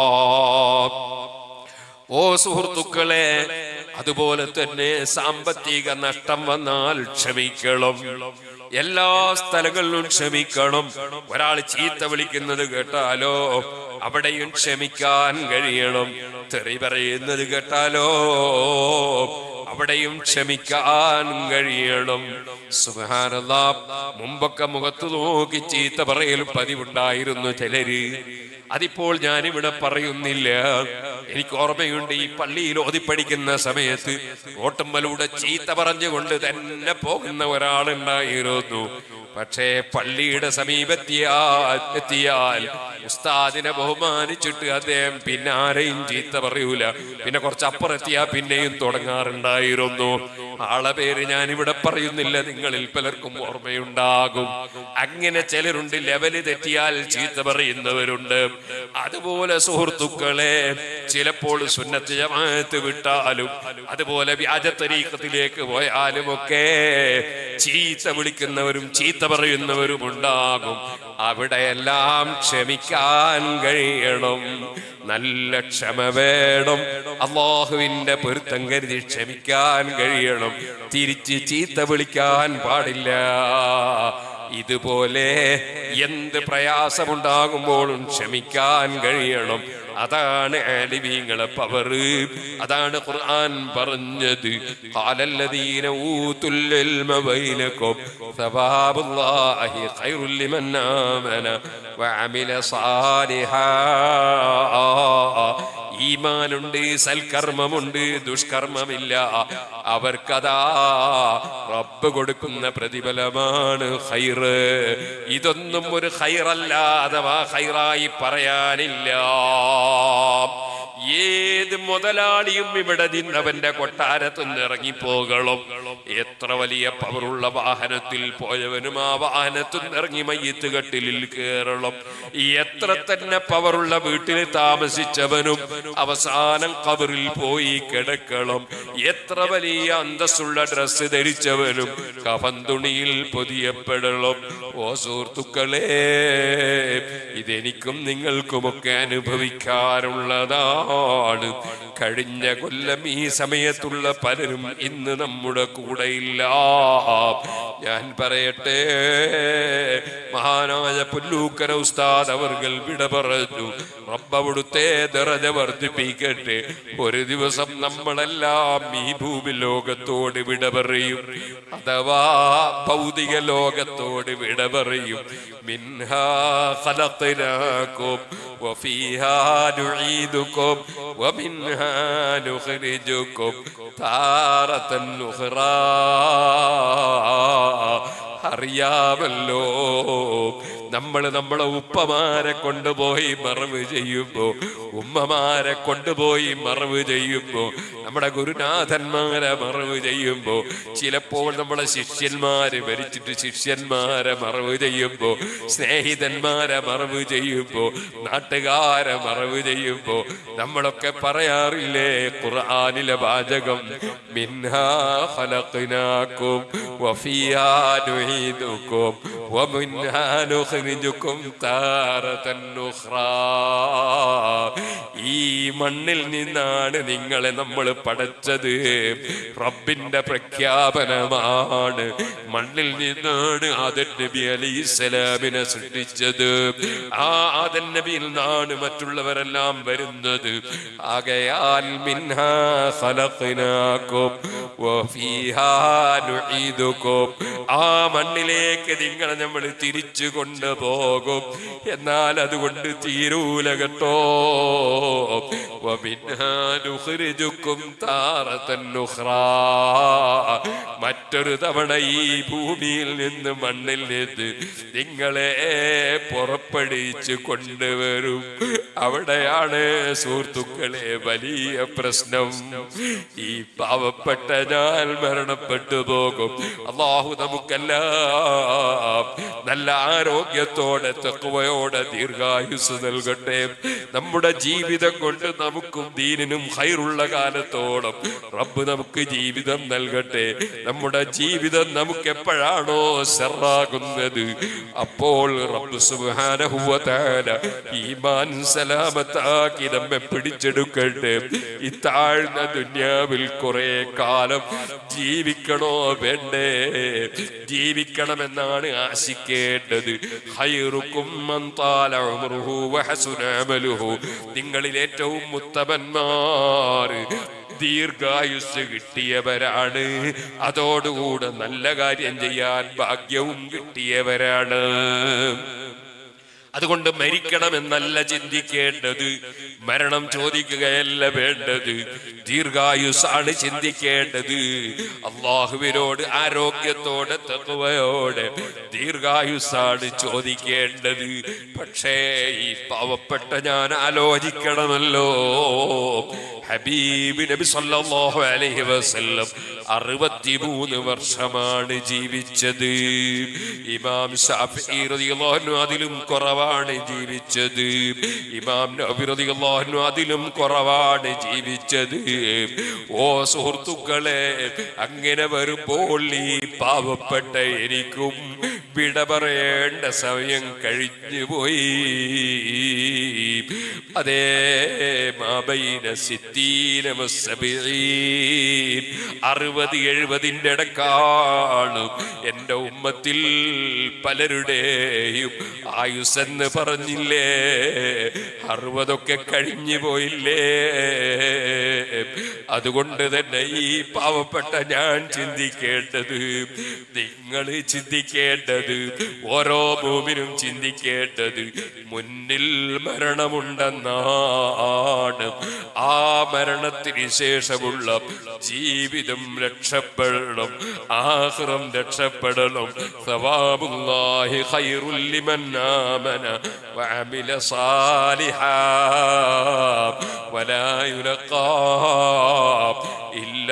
ഓ സുഹൃത്തുക്കളെ, അതുപോലെ തന്നെ സാമ്പത്തിക നഷ്ടം വന്നാൽ ക്ഷമിക്കണം. എല്ലാ സ്ഥലങ്ങളിലും ക്ഷമിക്കണം. ഒരാൾ ചീത്ത വിളിക്കുന്നത് കേട്ടാലോ അവിടെയും ക്ഷമിക്കാൻ കഴിയണം. തെറി പറയുന്നത് കേട്ടാലോ അവിടെയും ക്ഷമിക്കാൻ കഴിയണം. സുബ്ഹാനല്ലാഹ്, മുമ്പൊക്കെ മുഖത്ത് നോക്കി ചീത്ത പറയൽ പതിവുണ്ടായിരുന്നു ചിലര്. അതിപ്പോൾ ഞാനിവിടെ പറയുന്നില്ല. എനിക്ക് ഓർമ്മയുണ്ട്, ഈ പള്ളിയിൽ ഓതിപ്പടിക്കുന്ന സമയത്ത് ഓട്ടുമ്മലൂടെ ചീത്ത പറഞ്ഞുകൊണ്ട് തന്നെ പോകുന്ന ഒരാളുണ്ടായിരുന്നു. പക്ഷേ പള്ളിയുടെ സമീപെത്തിയാൽ ഉസ്താദിനെ ബഹുമാനിച്ചിട്ട് അദ്ദേഹം പിന്നെ ആരെയും ചീത്ത പറയൂല. പിന്നെ കുറച്ചപ്പുറത്തിയാ പിന്നെയും തുടങ്ങാറുണ്ടായിരുന്നു. ആളെ പേര് ഞാനിവിടെ പറയുന്നില്ല, നിങ്ങളിൽ പലർക്കും ഓർമ്മയുണ്ടാകും. അങ്ങനെ ചിലരുണ്ട്, ലെവല് തെറ്റിയാൽ ചീത്ത പറയുന്നവരുണ്ട്. അതുപോലെ സുഹൃത്തുക്കളെ, ചിലപ്പോൾ സുന്നത്ത് ജമാഅത്ത് വിട്ടാലും അതുപോലെ വ്യാജ തരീഖത്തിലേക്ക് പോയാലും ഒക്കെ ചീത്ത വിളിക്കുന്നവരും ചീത്ത പറയുന്നവരും ഉണ്ടാകും. അവിടെയെല്ലാം ക്ഷമിക്കാൻ കഴിയണം. നല്ല ക്ഷമ വേണം. അല്ലാഹുവിന്റെ പൊരുത്തം കരുതി ക്ഷമിക്കാൻ കഴിയണം. തിരിച്ച് ചീത്ത വിളിക്കാൻ പാടില്ല. ഇതുപോലെ എന്ത് പ്രയാസമുണ്ടാകുമ്പോഴും ക്ഷമിക്കാൻ കഴിയണം. അതാണ് ആലിമീങ്ങളെ പവർ. അതാണ് ഖുർആൻ പറഞ്ഞത്, ഖാലല്ലദീന ഊതുൽ ഇൽമ ബൈനകും സവാബുല്ലാഹി ഖൈറുൽ ലിമൻ ആമന വഅമില സാലിഹാ. ഈമാനുണ്ട്, സൽക്കർമ്മമുണ്ട്, ദുഷ്കർമ്മമില്ല, അവർക്കതാ റബ്ബ് കൊടുക്കുന്ന പ്രതിഫലമാണ് ഖൈറ്. ഇതൊന്നും ഒരു ഖൈറല്ല, അഥവാ ഖൈറായി പറയാനില്ല. ഏത് മുതലാളിയും ഇവിടെ നിന്നവന്റെ കൊട്ടാരത്തുനിന്ന് ഇറങ്ങിപ്പോകണം. എത്ര വലിയ പവറുള്ള വാഹനത്തിൽ പോയവനും ആ വാഹനത്തിൽ ഇറങ്ങി മയ്യിത്ത് കട്ടിലിൽ കയറണം. എത്ര തന്നെ പവറുള്ള വീട്ടിൽ താമസിച്ചവനും അവസാനം ഖബറിൽ പോയി കിടക്കണം. എത്ര വലിയ അന്തസ്സുള്ള ഡ്രസ്സ് ധരിച്ചവനും കഫൻ തുണിയിൽ പൊതിയപ്പെടണം. ഓ സുഹൃത്തുക്കളെ, ഇതെനിക്കും നിങ്ങൾക്കുമൊക്കെ അനുഭവിക്കാറുള്ളതാണ്. കഴിഞ്ഞ കൊല്ലം ഈ സമയത്തുള്ള പലരും ഇന്ന് നമ്മുടെ കൂടെയില്ല. ഞാൻ പറയട്ടെ, മഹാനായ പുല്ലൂക്കര ഉസ്താദ് അവർകൾ വിട പറഞ്ഞു. റബ്ബവിടുത്തെ ദറജ വർദ്ധിപ്പിക്കട്ടെ. ഒരു ദിവസം നമ്മളെല്ലാം ഈ ഭൂമി ലോകത്തോട് വിട പറയും, അഥവാ ഭൗതിക ലോകത്തോട് വിട പറയും. മിൻഹാ ഖലഖനാകും വഫീഹാ നുഈദുകും വമിൻഹാ നുഖ്രിജുകും താറതൻ ഉഖ്റാ. അറിയാമല്ലോ, നമ്മളെ ഉപ്പമാരെ കൊണ്ടുപോയി മറവ് ചെയ്യുമ്പോ, ഉമ്മമാരെ കൊണ്ടുപോയി മറവ് ചെയ്യുമ്പോ, നമ്മുടെ ഗുരുനാഥന്മാരെ മറവ് ചെയ്യുമ്പോ, ചിലപ്പോൾ നമ്മളെ ശിഷ്യന്മാര് മരിച്ചിട്ട് ശിഷ്യന്മാരെ മറവ് ചെയ്യുമ്പോ, സ്നേഹിതന്മാരെ മറവ് ചെയ്യുമ്പോ, നാട്ടുകാരെ മറവ് ചെയ്യുമ്പോ നമ്മളൊക്കെ പറയാറില്ലേ ഖുർആനിലെ വാചകം, മിൻഹാ ഖലഖനാകും വഫീഹാ നുഈദുകും വമിൻഹാ നുഖ്രിജുകും താറതൻ ഉഖ്റാ. ഈ മണ്ണിൽ നിന്നാണ് നിങ്ങളെ നമ്മൾ പടച്ചത്. റബ്ബിന്റെ പ്രഖ്യാപനമാണ്. മണ്ണിൽ നിന്നാണ് ആദം നബി അലൈഹിസ്സലാമിനെ സൃഷ്ടിച്ചത്. ആ ആദം നബിയിൽ നിന്നാണ് മറ്റുള്ളവരെല്ലാം വരുന്നത്. ആകയാൽ മിൻഹാ ഖലഖനാകും വഫീഹാ നുഈദുകും, ആ മണ്ണിലേക്ക് നിങ്ങളെ നമ്മൾ തിരിച്ചു കൊണ്ടുപോകും. എന്നാൽ അതുകൊണ്ട് തീരൂല കേട്ടോ. വമിൻഹാ നുഖ്രിജുകും താറതൻ ഉഖ്റാ, മറ്റൊരു തവണ ഈ ഭൂമിയിൽ നിന്ന് മണ്ണിൽ നിന്ന് നിങ്ങളെ പുറപ്പെടുവിച്ച് കൊണ്ടുവരും. അവിടെയാണ് സുഹൃത്തുക്കളെ വലിയ പ്രശ്നം. ഈ പാവപ്പെട്ട ഞാൻ മരണപ്പെട്ടു പോകും. അല്ലാഹു നമുക്കെല്ലാം നല്ല ആരോഗ്യത്തോടെ തഖ്വയോടെ ദീർഘായുസ് നൽകട്ടെ. നമ്മുടെ ജീവിതം കൊണ്ട് നമുക്കും ദീനിനും ഖൈറുള്ള കാലത്തോളം റബ്ബ് നമുക്ക് ജീവിതം നൽകട്ടെ. നമ്മുടെ ജീവിതം നമുക്ക് എപ്പോഴാണോ ശർറാകുന്നത് അപ്പോൾ റബ്ബ് സുബ്ഹാനഹു വ തആല ഈമാൻ സലാമത്താക്കി നമ്മെ പിടിച്ചെടുക്കട്ടെ. ഈ താഴ്ന്ന ദുനിയാവിൽ കുറെ കാലം ജീവിക്കണോ വേണ്ടേ? ജീവിക്കണമെന്നാണ് ആശിക്കേണ്ടത്. ഖൈറുക്കും മൻ താല ഉംറുഹു വഹസുന അമലുഹു. നിങ്ങളിൽ ഏറ്റവും ഉത്തമന്മാർ ദീർഘായുസ് കിട്ടിയവരാണ്. അതോടുകൂടെ നല്ല കാര്യം ചെയ്യാൻ ഭാഗ്യവും കിട്ടിയവരാണ്. അതുകൊണ്ട് മരിക്കണമെന്നല്ല ചിന്തിക്കേണ്ടത്, മരണം ചോദിക്കുകയല്ല വേണ്ടത്, ദീർഘായുസ്സാണ് ചിന്തിക്കേണ്ടത്. അല്ലാഹുവിനോട് ആരോഗ്യത്തോടെ തഖ്വയോടെ ദീർഘായുസ്സാണ് ചോദിക്കേണ്ടത്. പക്ഷേ ഈ പാവപ്പെട്ട ഞാൻ ആലോചിക്കണമല്ലോ, ഹബീബ് നബി സല്ലല്ലാഹു അലൈഹി വസല്ലം 63 വർഷമാണ് ജീവിച്ചത്. ഇമാം ശാഫിഈ റളിയല്ലാഹു അൻഹു അതിലും കുറവാണ് ജീവിച്ചത്. ഇമാം നബവി റളിയല്ലാഹു അൻഹു അതിലും കുറവാണ് ജീവിച്ചത്. ഓ സുഹൃത്തുക്കളെ, അങ്ങനെ വരുമ്പോൾ ഈ പാവപ്പെട്ട എനിക്കും വിട പറയേണ്ട സമയം കഴിഞ്ഞു പോയി. അതേ മാബൈന 60-70 ഇടക്കാണ് എന്റെ ഉമ്മത്തിൽ പലരുടെയും ആയുസ്സെന്ന് പറഞ്ഞില്ലേ, 60 കഴിഞ്ഞു പോയില്ലേ? അതുകൊണ്ട് തന്നെ ഈ പാവപ്പെട്ട ഞാൻ ചിന്തിക്കേണ്ടത്, നിങ്ങൾ ചിന്തിക്കേണ്ടത്, ഓരോ ഭൂമിനും ചിന്തിക്കേണ്ടത് മുന്നിൽ മരണമുണ്ടെന്നാണ്. ആ മരണത്തിന് ശേഷമുള്ള ജീവിതം രക്ഷപ്പെടണം, ആഖിറം രക്ഷപ്പെടണം. സവാബുല്ലാഹി ഖൈറുൽ ലിമൻ ആമന വഅമില സാലിഹാ വലാ യുലഖാ ഇല്ല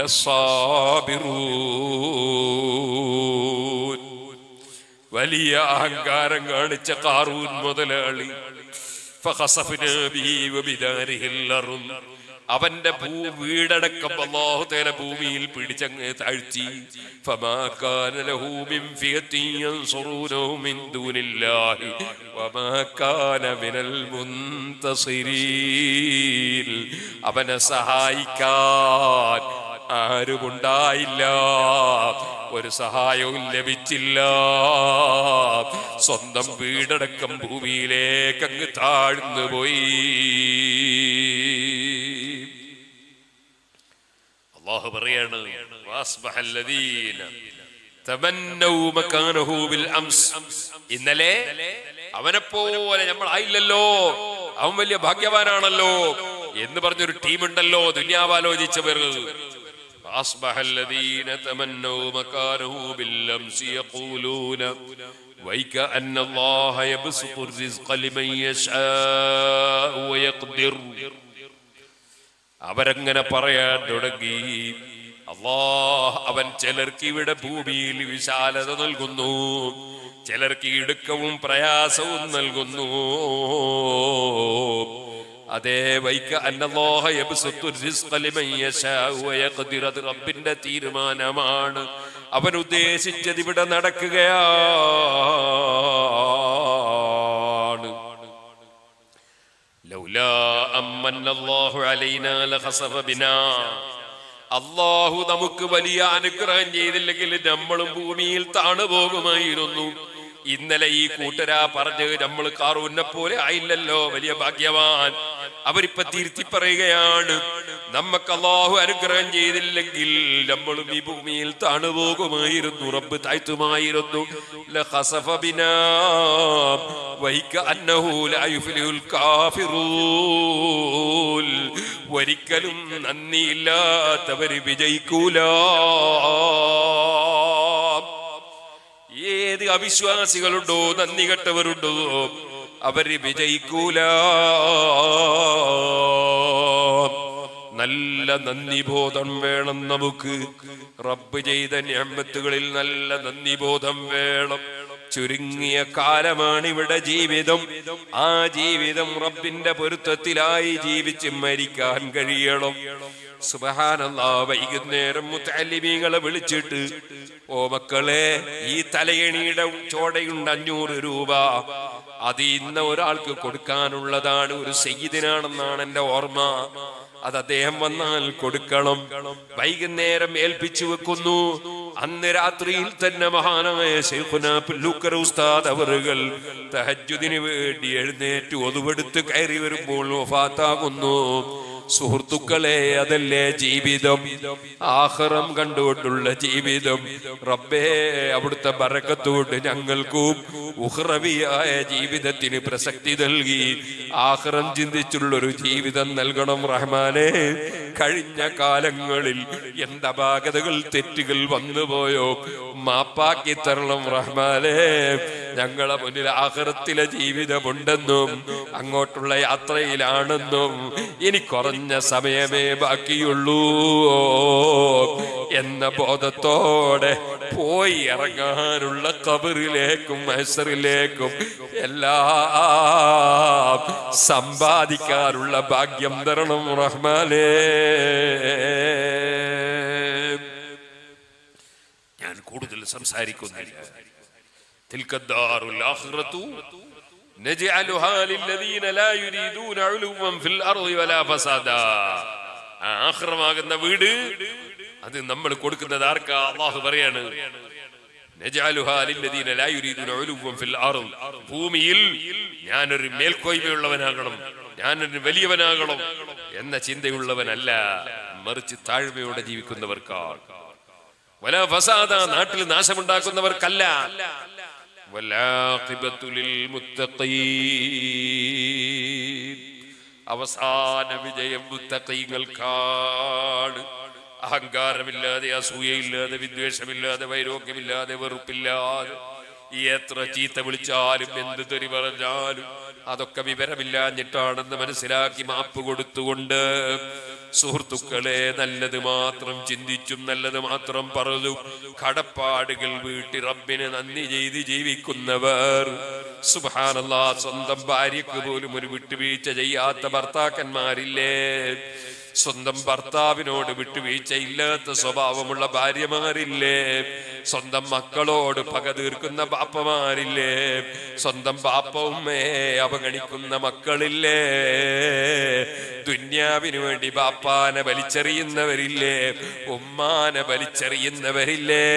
സാബിറൂൻ. വലിയ അഹങ്കാരം കാണിച്ച ഖാറൂൻ മുതലാളി ഫഖസഫ്നാ ബിഹി വബിദാരിഹിൽ അർദ്, അവന്റെ വീടടക്കം അല്ലാഹു തആല ഭൂമിയിൽ പിടിച്ചങ്ങ് താഴ്ത്തി. ഫമാ കാന ലഹു മിൻ ഫിയത്തിൻ യൻസുറൂനഹു മിൻ ദൂനില്ലാഹി വമാ കാന മിനൽ മുൻതസിരീൻ. അവനെ സഹായിക്കാൻ ആരുമുണ്ടായില്ല, ഒരു സഹായവും ലഭിച്ചില്ല. സ്വന്തം വീടടക്കം ഭൂമിയിലേക്ക് അങ്ങ് താഴ്ന്നു പോയി. അല്ലാഹു പറയാണ്, ഇന്നലെ അവനെ പോലെ നമ്മൾ ആയില്ലല്ലോ, അവൻ വലിയ ഭാഗ്യവാനാണല്ലോ എന്ന് പറഞ്ഞൊരു ടീമുണ്ടല്ലോ ദുനിയാവാലോചിച്ചവർ. أصبح الذين تمنوا مكانه بالأمس يقولون ويكأن الله يبسط الرزق لمن يشاء ويقدر. അവരങ്ങനെ പറയാൻ തുടങ്ങി, അല്ലാഹ് അവൻ ചിലർക്ക് ഇവിടെ ഭൂമിയിൽ വിശാലത നൽകുന്നു, ചിലർക്ക് ഇടുക്കവും പ്രയാസവും നൽകുന്നു. അതേ വൈക അന്നല്ലാഹ യബ്സുത്തു റിസ്ഖ ലിമൻ യശാഉ വയഖ്ദിർ, അത് റബ്ബിന്റെ തീരുമാനമാണ്. അവൻ ഉദ്ദേശിച്ചത് ഇവിടെ നടക്കുകയാണ്. ലൗലാ അമ്മന്നല്ലാഹു അലൈനാ ലഖസഫ ബിനാ, അല്ലാഹു നമുക്ക് വലിയ അനുഗ്രഹം ചെയ്തില്ലെങ്കിൽ നമ്മളും ഭൂമിയിൽ താണു പോകുമായിരുന്നു. ഇന്നലെ ഈ കൂട്ടരാ പറഞ്ഞ് നമ്മൾ ഖാറൂനെ പോലെ ആയില്ലല്ലോ, വലിയ ഭാഗ്യവാൻ. അവരിപ്പോ തിരുത്തി പറയുകയാണ്, നമുക്ക് അല്ലാഹു അനുഗ്രഹം ചെയ്തില്ലെങ്കിൽ നമ്മളും ഈ ഭൂമിയിൽ താണുപോകുമായിരുന്നു, റബ്ബ് താഴ്ത്തുമായിരുന്നു. ലഖസഫ ബിനാ വൈകഅന്നഹു ലാ യുഫ്ലിഹുൽ കാഫിറൂൻ. ഒരിക്കലും നന്ദിയില്ലാത്തവർ വിജയിക്കൂല. ഏത് അവിശ്വാസികളുണ്ടോ, നന്ദി കെട്ടവരുണ്ടോ, അവര് വിജയിക്കൂല. നല്ല നന്ദിബോധം വേണം നമുക്ക്. റബ്ബ് ചെയ്ത നിഅമത്തുകളിൽ നല്ല നന്ദിബോധം വേണം. ചുരുങ്ങിയ കാലമാണ് ഇവിടെ ജീവിതം. ആ ജീവിതം റബ്ബിന്റെ പൊരുത്തത്തിലായി ജീവിച്ച് മരിക്കാൻ കഴിയണം. സുബ്ഹാനല്ലാഹ്. വൈകുന്നേരം മുത്തഅല്ലിമീങ്ങളെ വിളിച്ചിട്ട്, ഓ മക്കളെ, ഈ തലയണിയുടെ ചോടയുണ്ട് 500 രൂപ, അത് ഇന്ന ഒരാൾക്ക് കൊടുക്കാനുള്ളതാണ്, ഒരു സയ്യിദിനാണെന്നാണ് എന്റെ ഓർമ്മ, അത് അദ്ദേഹം വന്നാൽ കൊടുക്കണം. വൈകുന്നേരം ഏൽപ്പിച്ചു വെക്കുന്നു. അന്ന് രാത്രിയിൽ തന്നെ മഹാനായ ശൈഖുനാ പുല്ലൂക്കർ ഉസ്താദ് അവറുകൾ തഹജ്ജുദിന് വേണ്ടി എഴുന്നേറ്റ് ഒതുവെടുത്ത് കയറി വരുമ്പോൾ വഫാത്താകുന്നു. സുഹൃത്തുക്കളെ, അതല്ലേ ജീവിതം, ആഖിറം കണ്ടുകൊണ്ടുള്ള ജീവിതം. റബ്ബേ, അവിടുത്തെ ബറക്കത്തോട് ഞങ്ങൾക്കും ഉഖ്റവിയായ ജീവിതത്തിന് പ്രസക്തി നൽകി ആഖിറം ചിന്തിച്ചുള്ളൊരു ജീവിതം നൽകണം റഹ്മാനേ. കഴിഞ്ഞ കാലങ്ങളിൽ എന്തപാകതകൾ, തെറ്റുകൾ വന്നുപോയോ, മാപ്പാക്കി തരണം റഹ്മാനേ. ഞങ്ങളെ മുന്നിൽ ആഖിറത്തിലെ ജീവിതമുണ്ടെന്നും അങ്ങോട്ടുള്ള യാത്രയിലാണെന്നും ഇനി കുറഞ്ഞ സമയമേ ബാക്കിയുള്ളൂ എന്ന ബോധത്തോടെ പോയി ഇറങ്ങാനുള്ള ഖബറിലേക്കും മഹ്ശറിലേക്കും എല്ലാം സമ്പാദിക്കാനുള്ള ഭാഗ്യം തരണം റഹ്മാനേ. ഞാൻ കൂടുതൽ സംസാരിക്കുന്നില്ല. തിൽക്കദ്ദാറുൽ ആഖിറതു നജഅലുഹാ ലില്ലദീന ലാ യുരീദൂന ഉലുവൻ ഫിൽ അർളി വലാ ഫസാദാ. ആഖിറമാകുന്ന വീട് അത് നമ്മൾ കൊടുക്കുന്നത് ആർക്കാ? അല്ലാഹു പറയാണ്, നജഅലുഹാ ലില്ലദീന ലാ യുരീദൂന ഉലുവൻ ഫിൽ അർളി. ഭൂമിയിൽ ഞാനൊരു മേൽക്കോയ്മയുള്ളവനാകണം, ഞാനൊരു വലിയവനാകണം എന്ന ചിന്തയുള്ളവനല്ല, മറിച്ച് താഴ്മയോടെ ജീവിക്കുന്നവർക്കാണ്. വലാ ഫസാദ, നാട്ടിൽ നാശമുണ്ടാക്കുന്നവർക്കല്ല. വലാഖിബത്തു ലിൽ മുത്തഖീൻ, അവസാന വിജയം മുത്തഖീങ്ങൾക്കാണ്. അഹങ്കാരമില്ലാതെ, അസൂയയില്ലാതെ, വിദ്വേഷമില്ലാതെ, വൈരോഗ്യമില്ലാതെ, വെറുപ്പില്ലാതെ, എത്ര ചീത്ത വിളിച്ചാലും എന്ത് തെറി പറഞ്ഞാലും അതൊക്കെ വിവരമില്ലാഞ്ഞിട്ടാണെന്ന് മനസ്സിലാക്കി മാപ്പ് കൊടുത്തുകൊണ്ട്, സുഹൃത്തുക്കളെ, നല്ലത് മാത്രം ചിന്തിച്ചും നല്ലത് മാത്രം പറഞ്ഞും കടപ്പാടുകൾ വീട്ടി റബ്ബിന് നന്ദി ചെയ്ത് ജീവിക്കുന്നവർ, സുബ്ഹാനല്ലാഹ്, സ്വന്തം ഭാര്യക്ക് പോലും ഒരു വിട്ടുവീഴ്ച ചെയ്യാത്ത ഭർത്താക്കന്മാരില്ലേ? സ്വന്തം ഭർത്താവിനോട് വിട്ടുവീഴ്ച ഇല്ലാത്ത സ്വഭാവമുള്ള ഭാര്യമാരില്ലേ? സ്വന്തം മക്കളോട് പക തീർക്കുന്ന ബാപ്പമാരില്ലേ? സ്വന്തം ബാപ്പ ഉമ്മയെ അവഗണിക്കുന്ന മക്കളില്ലേ? ദുന്യാവിന് വേണ്ടി ബാപ്പാനെ വലിച്ചെറിയുന്നവരില്ലേ? ഉമ്മാനെ വലിച്ചെറിയുന്നവരില്ലേ?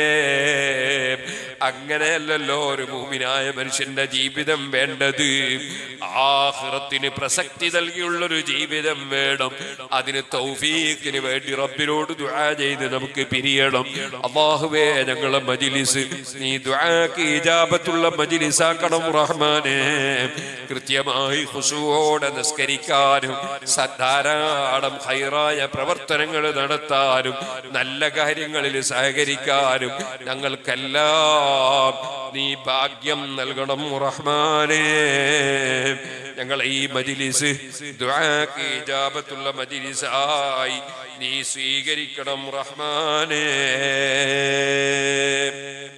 അങ്ങനെയല്ലല്ലോ ഒരു മുഅ്മിനായ മനുഷ്യന്റെ ജീവിതം വേണ്ടത്. ആഖിറത്തിന് പ്രസക്തി നൽകിയുള്ളൊരു ജീവിതം വേണം. അതിന് തൗഫീഖിന് വേണ്ടി റബ്ബിനോട് ദുആ ചെയ്ത് നമുക്ക് പിരിയണം. അല്ലാഹുവേ, ഞങ്ങളെ മജ്ലിസ് നീ ദുആക്ക് ഇജാബത്തുള്ള മജ്ലിസാക്കണം റഹ്മാനേ. കൃത്യമായി ഖുശൂഓടെ നിസ്കരിക്കാനും ധാരാളം ഖൈറായ പ്രവർത്തനങ്ങൾ നടത്താനും നല്ല കാര്യങ്ങളിൽ സഹകരിക്കാനും ഞങ്ങൾക്കെല്ലാം നീ ഭാഗ്യം നൽകണം റഹ്മാനേ. ഞങ്ങൾ ഈ മജ്ലിസ് ദുആക്ക് ഇജാബത്തുള്ള മജ്ലിസായി നീ സ്വീകരിക്കണം റഹ്മാനേ.